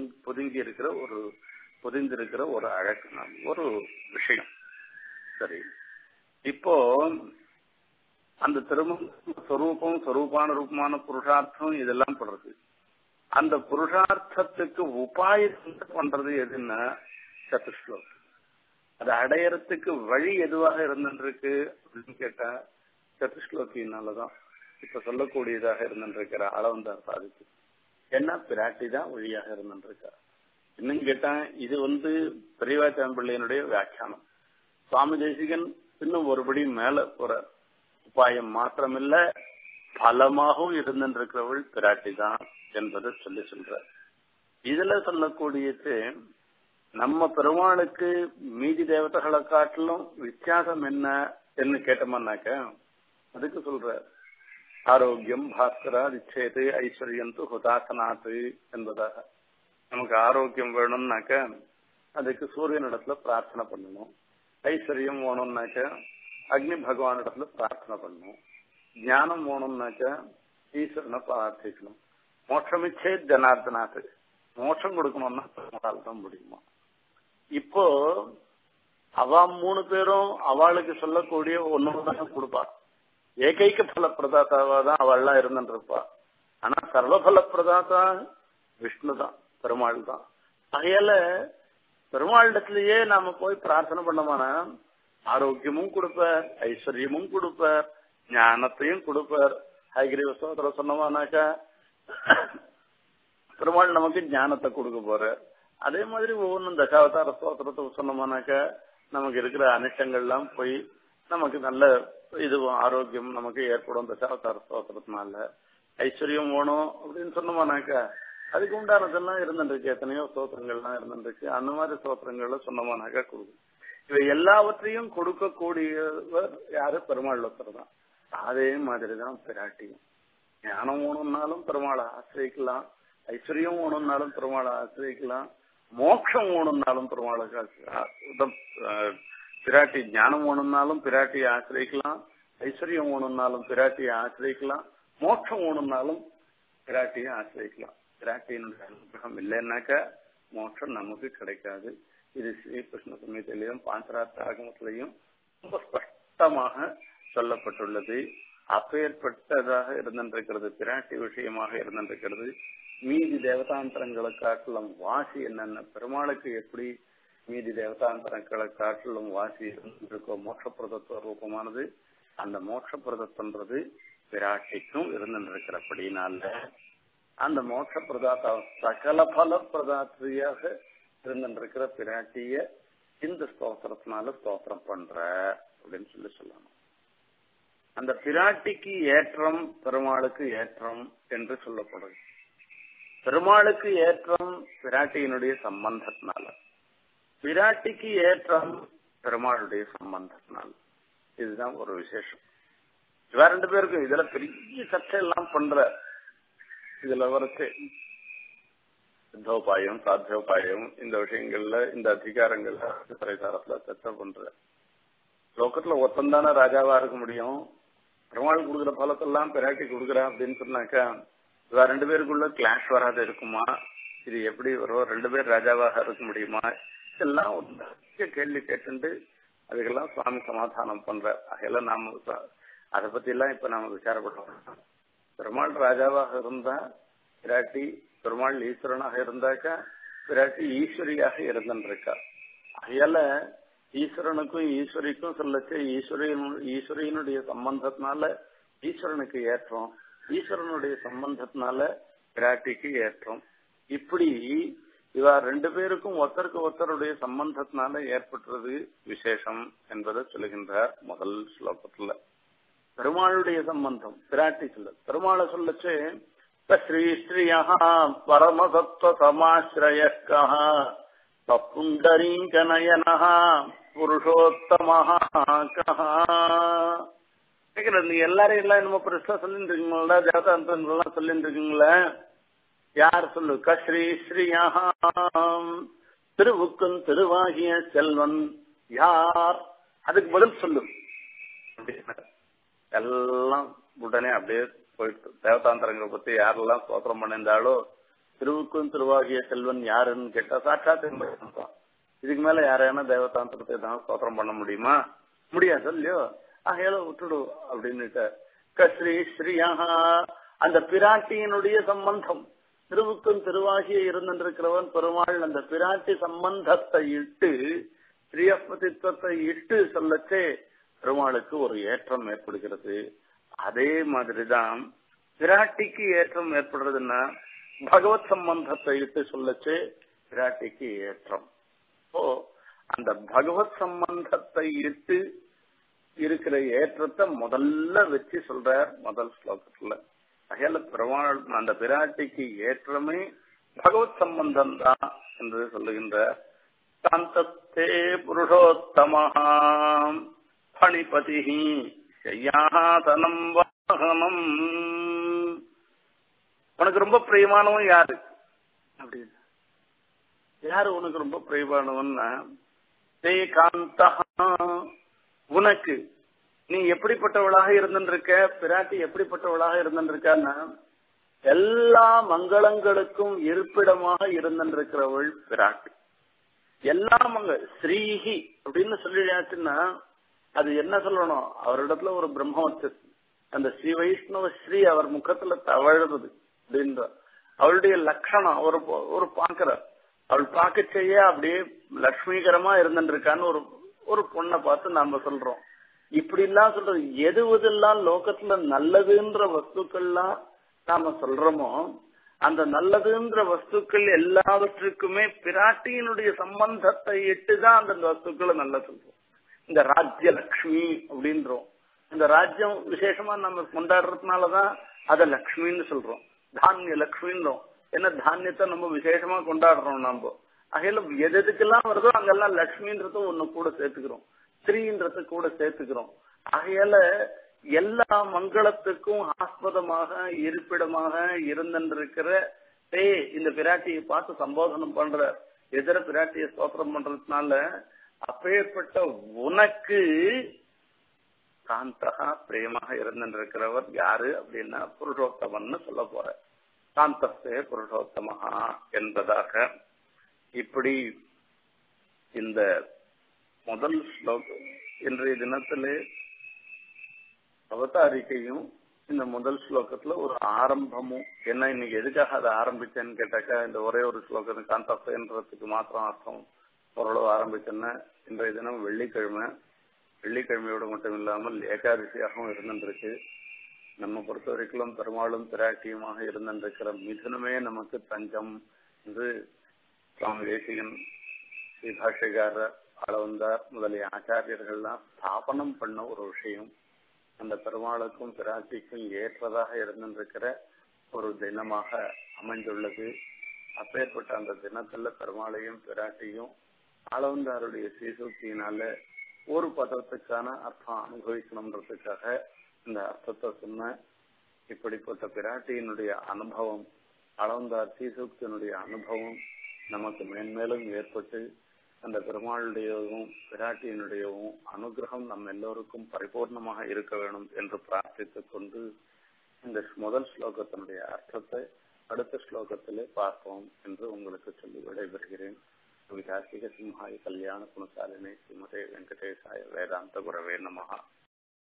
Speaker 1: பொதிந்திருக்கிற ஒரு அழகான ஒரு விஷயம். சரி, இப்போ அந்த ஸ்வரூபம், ஸ்வரூபான ரூபமான புருஷார்த்தம் இதெல்லாம் படுறது. அந்த புருஷார்த்தத்துக்கு உபாயத்தை பண்றது எதுன்னா சதுஸ்லோகம். அது அடையறதுக்கு வழி எதுவாக இருந்துருக்கு அப்படின்னு கேட்டா சதுஸ்லோகினாலதான் இப்ப சொல்லக்கூடியதாக இருந்துருக்கிற அளவந்தார் சாதிச்சு என்ன பிராட்டி தான் வழியாக இருந்துருக்கா. இன்னும் கேட்டா இது பெரியவாச்சாம்பிள்ளையனுடைய வியாக்கியானம். சுவாமி தேசிகன் இன்னும் ஒருபடி மேல ஒரு உபாயம் மாத்திரமில்ல பலமாகவும் இருந்துருக்கிறவள் பிராட்டி தான் என்பதை சொல்ற. இதுல சொல்லக்கூடியது நம்ம பெருமாளுக்கு மீதி தேவதைகளை காட்டிலும் வித்தியாசம் என்ன கேட்டோம்னாக்க அதுக்கு சொல்ற ஆரோக்கியம் பாஸ்கரா நிச்சயத்து ஐஸ்வர்யம் து ஹுதாசனாத்து என்பதாக. நமக்கு ஆரோக்கியம் வேணும்னாக்க அதுக்கு சூரியனிடத்துல பிரார்த்தனை பண்ணணும். ஐஸ்வர்யம் வேணும்னாக்க அக்னி பகவானிடத்துல பிரார்த்தனை பண்ணணும். ஞானம் வேணும்னாக்க ஈஸ்வரனை பிரார்த்திக்கணும். மோட்சமிச்சே ஜனார்தனாத்து, மோட்சம் கொடுக்கணும்னா தான் முடியுமா. இப்போ அவ 3 பேரும் அவளுக்கு சொல்லக்கூடிய ஒன்னொன்னு கொடுப்பா. ஏகைக்க பல பிரதாத்தாவா தான் அவள்லாம் இருந்துருப்பா. ஆனா சர்வபல பிரதாத்தா விஷ்ணு தான், பெருமாள் தான். ஆகையால பெருமாளிடத்திலேயே நாம போய் பிரார்த்தனை பண்ணோம்னா ஆரோக்கியமும் கொடுப்பார், ஐஸ்வர்யமும் கொடுப்பார், ஞானத்தையும் கொடுப்பார். ஹைகிரீவ சோதர சொன்னோம்னாக்கா பெருமாள் நமக்கு ஞானத்தை கொடுக்க போற. அதே மாதிரி ஒவ்வொன்றும் தசாவதார ஸ்தோத்திரத்தை சொன்னோம்னாக்க நமக்கு இருக்கிற அனிஷ்டங்கள்லாம் போய் நமக்கு நல்ல இது ஆரோக்கியம் நமக்கு ஏற்படும். தசாவதார ஸ்தோத்திரத்தினால ஐஸ்வர்யம் வேணும் அப்படின்னு சொன்னோம்னாக்கா அதுக்கு உண்டானதெல்லாம் இருந்துருக்கு. எத்தனையோ ஸ்தோத்திரங்கள்லாம் இருந்துருக்கு. அந்த மாதிரி ஸ்தோத்திரங்கள்ல சொன்னோம்னாக்கா கொடுக்கும். இவை எல்லாவற்றையும் கொடுக்கக்கூடியவர் யாரு? பெருமாள் ஒருத்தர் தான். அதே மாதிரிதான் பிராட்டியும். ஞானம் வேணும்னாலும் பெருமாளை ஆசிரியிக்கலாம், ஐஸ்வர்யம் வேணும்னாலும் பெருமாளை ஆசிரியிக்கலாம், மோட்சம் வேணும்னாலும் பெருமாளை பிராட்டி ஞானம் வேணும்னாலும் பிராட்டியை ஆசிரியிக்கலாம், ஐஸ்வர்யம் வேணும்னாலும் பிராட்டியை ஆசிரியிக்கலாம், மோட்சம் வேணும்னாலும் பிராட்டியை ஆசிரியிக்கலாம். பிராட்டியினுடைய அனுகிரகம் இல்லைன்னாக்கா மோட்சம் நமக்கு கிடைக்காது. இது ஸ்ரீகிருஷ்ண சமயத்திலையும் பாஞ்சராத்திர ஆகமத்திலையும் ரொம்ப ஸ்பஷ்டமாக சொல்லப்பட்டுள்ளது. அப்பேற்பட்டதாக இருந்திருக்கிறது பிராட்டி விஷயமாக இருந்திருக்கிறது. மீதி தேவதாந்திரங்களை காட்டிலும் வாசி என்னென்ன பெருமாளுக்கு எப்படி மீதி தேவதாந்திரங்களை காட்டிலும் வாசி இருந்திருக்கோ மோட்சப்பிரதத்துவ ரூபமானது, அந்த மோட்சப்பிரதத்துன்றது பிராட்டிக்கும் இருந்திருக்கிறபடினால அந்த மோட்சப்பிரதாத்த சகல பல பிரதாத்திரியாக இருந்திருக்கிற பிராட்டிய இந்த ஸ்தோத்திரத்தினால ஸ்தோத்திரம் பண்ற அப்படின்னு சொல்லணும். அந்த பிராட்டிக்கு ஏற்றம் பெருமாளுக்கு ஏற்றம் என்று சொல்லப்படுது. பெருமாளுக்கு ஏற்றம் பிராட்டியினுடைய சம்பந்தத்தினால, பிராட்டிக்கு ஏற்றம் பெருமாளுடைய சம்பந்தத்தினால. இதுதான் ஒரு விசேஷம். வேற ரெண்டு பேருக்கும் இதுல பெரிய சர்ச்சை எல்லாம் பண்ற. இதுல வரைச்சு சித்தோபாயம் சாத்தியோபாயம் இந்த விஷயங்கள்ல இந்த அதிகாரங்கள்ல திரைசாரத்துல சர்ச்சை பண்ற. லோகத்துல ஒருத்தந்தானே ராஜாவா இருக்க முடியும். பெருமாள் கொடுக்குற பலத்தெல்லாம் பிராட்டி கொடுக்குறா அப்படின்னு சொன்னாக்கா வேற ரெண்டு பேருக்குள்ள கிளாஷ் வராது இருக்குமா? இது எப்படி வரும்? ரெண்டு பேர் ராஜாவாக இருக்க முடியுமா? இதெல்லாம் ஒரு கேள்வி கேட்டு அதுக்கெல்லாம் சுவாமி சமாதானம் பண்ற. அதெல்லாம் நாம அதை பத்தி எல்லாம் இப்ப நாம விசாரப்படுறோம். பெருமாள் ராஜாவாக இருந்தா பிராட்டி, பெருமாள் ஈஸ்வரனாக இருந்தாக்கா பிராட்டி ஈஸ்வரியாக இருந்திருக்கா. அதையால ஈஸ்வரனுக்கும் ஈஸ்வரிக்கும் சொல்லச்சு ஈஸ்வரியினுடைய சம்பந்தத்தினால ஈஸ்வரனுக்கு ஏற்றம், ஈஸ்வரனுடைய சம்பந்தத்தினால பிராட்டிக்கு ஏற்றம். இப்படி இவா ரெண்டு பேருக்கும் ஒருத்தருக்கு ஒருத்தருடைய சம்பந்தத்தினால ஏற்பட்டுறது விசேஷம் என்பதை சொல்லுகின்றார் முதல் ஸ்லோகத்துல. பெருமாளுடைய சம்பந்தம் பிராட்டி சொல்ல, பெருமாளை சொல்லச்சு ஸ்ரீ ஸ்ரீயா பரமசத்வ சமாஸ்ரயக்கா புண்டரீகநயனா புருஷோத்தமஹா கஹா. நீ எல்லாரும் எல்லாம் என்னமோ பிரச்சனை சொல்லிட்டு இருக்கீங்களா? தேவதாந்தெல்லாம் சொல்லிட்டு இருக்கீங்களா? யார் சொல்லு? ஸ்ரீ ஸ்ரீயா திருவுக்கும் திருவாகிய செல்வன் யார்? அதுக்கு பதில் சொல்லு. எல்லாம் உடனே அப்படியே போயிட்டு தேவதாந்திரங்களை பத்தி யாரெல்லாம் ஸ்தோத்திரம் பண்ணியிருந்தாலோ திருவுக்கும் திருவாகிய செல்வன் யாருன்னு கேட்டா சாட்சாத் இதுக்கு மேல யாரையான தேவதாந்திரத்தை தான் ஸ்தோத்திரம் பண்ண முடியுமா? முடியாது இல்லையோ. ஆகையால விட்டுடு அப்படின்னுட்டு ஸ்ரீ ஸ்ரீயா அந்த பிராட்டியினுடைய சம்பந்தம் திருவுக்கும் திருவாகிய இருந்திருக்கிறவன் பெருமாள். அந்த பிராட்டி சம்பந்தத்தை இட்டு ஸ்ரீயப்பதித்துவத்தை இட்டு சொல்லச்சே பெருமாளுக்கு ஒரு ஏற்றம் ஏற்படுகிறது. அதே மாதிரிதான் பிராட்டிக்கு ஏற்றம் ஏற்படுறதுன்னா பகவத் சம்பந்தத்தை இட்டு சொல்லச்சு பிராட்டிக்கு ஏற்றம். அந்த பகவத் சம்பந்தத்தை இட்டு இருக்கிற ஏற்றத்தை முதல்ல வச்சு சொல்றார் முதல் ஸ்லோகத்துல. அகையால பெருமாள் அந்த பிராட்டிக்கு ஏற்றமே பகவத் சம்பந்தம் தான் என்று சொல்லுகின்றார். காந்தத்தே புருஷோத்தமஹா பணிபதி செய்யாதனம் வாகனம். உனக்கு ரொம்ப பிரியமானவன் யாரு அப்படின்னு, யாரு உனக்கு ரொம்ப பிரியமானவன்னா தே காந்தா, உனக்கு நீ எப்படிப்பட்டவளாக இருந்திருக்க, பிராட்டி எப்படிப்பட்டவளாக இருந்திருக்கான்னா எல்லா மங்களங்களுக்கும் இருப்பிடமாக இருந்திருக்கிறவள் பிராட்டி. எல்லா ஸ்ரீஹி அப்படின்னு சொல்லியாச்சுன்னா அது என்ன சொல்லணும்? அவரிடத்துல ஒரு பிரம்மவத்து அந்த ஸ்ரீ வைஷ்ணவ ஸ்ரீ அவர் முகத்துல தவழுது அப்படின்ற அவளுடைய லட்சணம் ஒரு பாக்குற அவள் பார்க்க செய்ய அப்படியே லட்சுமிகரமா இருந்துருக்கான்னு ஒரு பொண்ணை பார்த்து நாம சொல்றோம். இப்படி எல்லாம் சொல்றது எதுவதெல்லாம் லோகத்துல நல்லதுன்ற வஸ்துக்கள்லாம் நாம சொல்றோமோ அந்த நல்லதுன்ற வஸ்துக்கள் எல்லாவற்றுக்குமே பிராட்டியினுடைய சம்பந்தத்தை இட்டுதான் அந்த வஸ்துக்களை நல்ல சொல்றோம். இந்த ராஜ்ய லட்சுமி அப்படின்றோம். இந்த ராஜ்யம் விசேஷமா நம்ம கொண்டாடுறதுனாலதான் அத லட்சுமின்னு சொல்றோம். தானிய லட்சுமின்றோம். ஏன்னா தானியத்தை நம்ம விசேஷமா கொண்டாடுறோம். நம்ம அகையில எதுக்கெல்லாம் வருதோ அங்கெல்லாம் லட்சுமின்றது ஒண்ணு கூட சேர்த்துக்கிறோம், ஸ்ரீன்றது கூட சேர்த்துக்கிறோம். ஆகையால எல்லா மங்களத்துக்கும் ஆஸ்பதமாக இருப்பிடமாக இருந்திருக்கிற இந்த பிராட்டியை பார்த்து சம்போதனம் பண்ற எதிர பிராட்டியை ஸ்தோத்திரம் பண்றதுனால அப்பேற்பட்ட உனக்கு காந்தகா பிரேமாக இருந்திருக்கிறவர் யாரு அப்படின்னா புருஷோத்தமன்னு சொல்ல போற. காந்தஸ்தே புருஷோத்தமஹா என்பதாக இப்படி இந்த முதல் ஸ்லோகம் இன்றைய தினத்திலே அவதாரிக்கையும் இந்த முதல் ஸ்லோகத்துல ஒரு ஆரம்பமும். என்ன இன்னைக்கு எதுக்காக அதை ஆரம்பிச்சேன்னு கேட்டாக்கா, இந்த ஒரே ஒரு ஸ்லோகம் காந்தஸ்தேன்றதுக்கு மாத்திரம் அர்த்தம் ஓரளவு ஆரம்பிச்சேன்னா இன்றைய தினம் வெள்ளிக்கிழமையோடு மட்டும் இல்லாமல் ஏகாதசியாகவும் இருந்துருக்கு. நம்ம பொறுத்த வரைக்கும் பெருமாளும் பிராட்டியுமாக இருந்திருக்கிற மிதுனமே நமக்கு தஞ்சம் என்று சுவாமி தேசிகன், ஸ்ரீபாஷ்யக்காரர், அளவந்தார் முதலிய ஆச்சாரியர்கள்லாம் ஸ்தாபனம் பண்ண ஒரு விஷயம். அந்த பெருமாளுக்கும் பிராட்டிக்கும் ஏற்றதாக இருந்திருக்கிற ஒரு தினமாக அமைந்துள்ளது. அப்பேற்பட்ட அந்த தினத்துல பெருமாளையும் பிராட்டியும் அளவந்தாருடைய சீசூக்தியினால ஒரு பதத்துக்கான அர்த்தம் அனுபவிக்கணும்ன்றதுக்காக இந்த அர்த்தத்தை சொன்ன. இப்படிப்பட்ட பிராட்டியினுடைய அனுபவம், அளவந்தார் சீசூக்தியினுடைய அனுபவம் நமக்கு மேன்மேலும் ஏற்பட்டு அந்த பெருமாளுடையவும் பிராட்டியினுடையவும் அனுகிரகம் நம்ம எல்லோருக்கும் பரிபூர்ணமாக இருக்க வேணும் என்று பிரார்த்தித்துக் கொண்டு இந்த முதல் ஸ்லோகத்தினுடைய அர்த்தத்தை அடுத்த ஸ்லோகத்திலே பார்ப்போம் என்று உங்களுக்கு சொல்லி விடைபெறுகிறேன். விகாசிக சிம்ஹாய கல்யாண குணசாலினே ஸ்ரீமதே வெங்கடேசாய வேதாந்த குரவே நமஹ.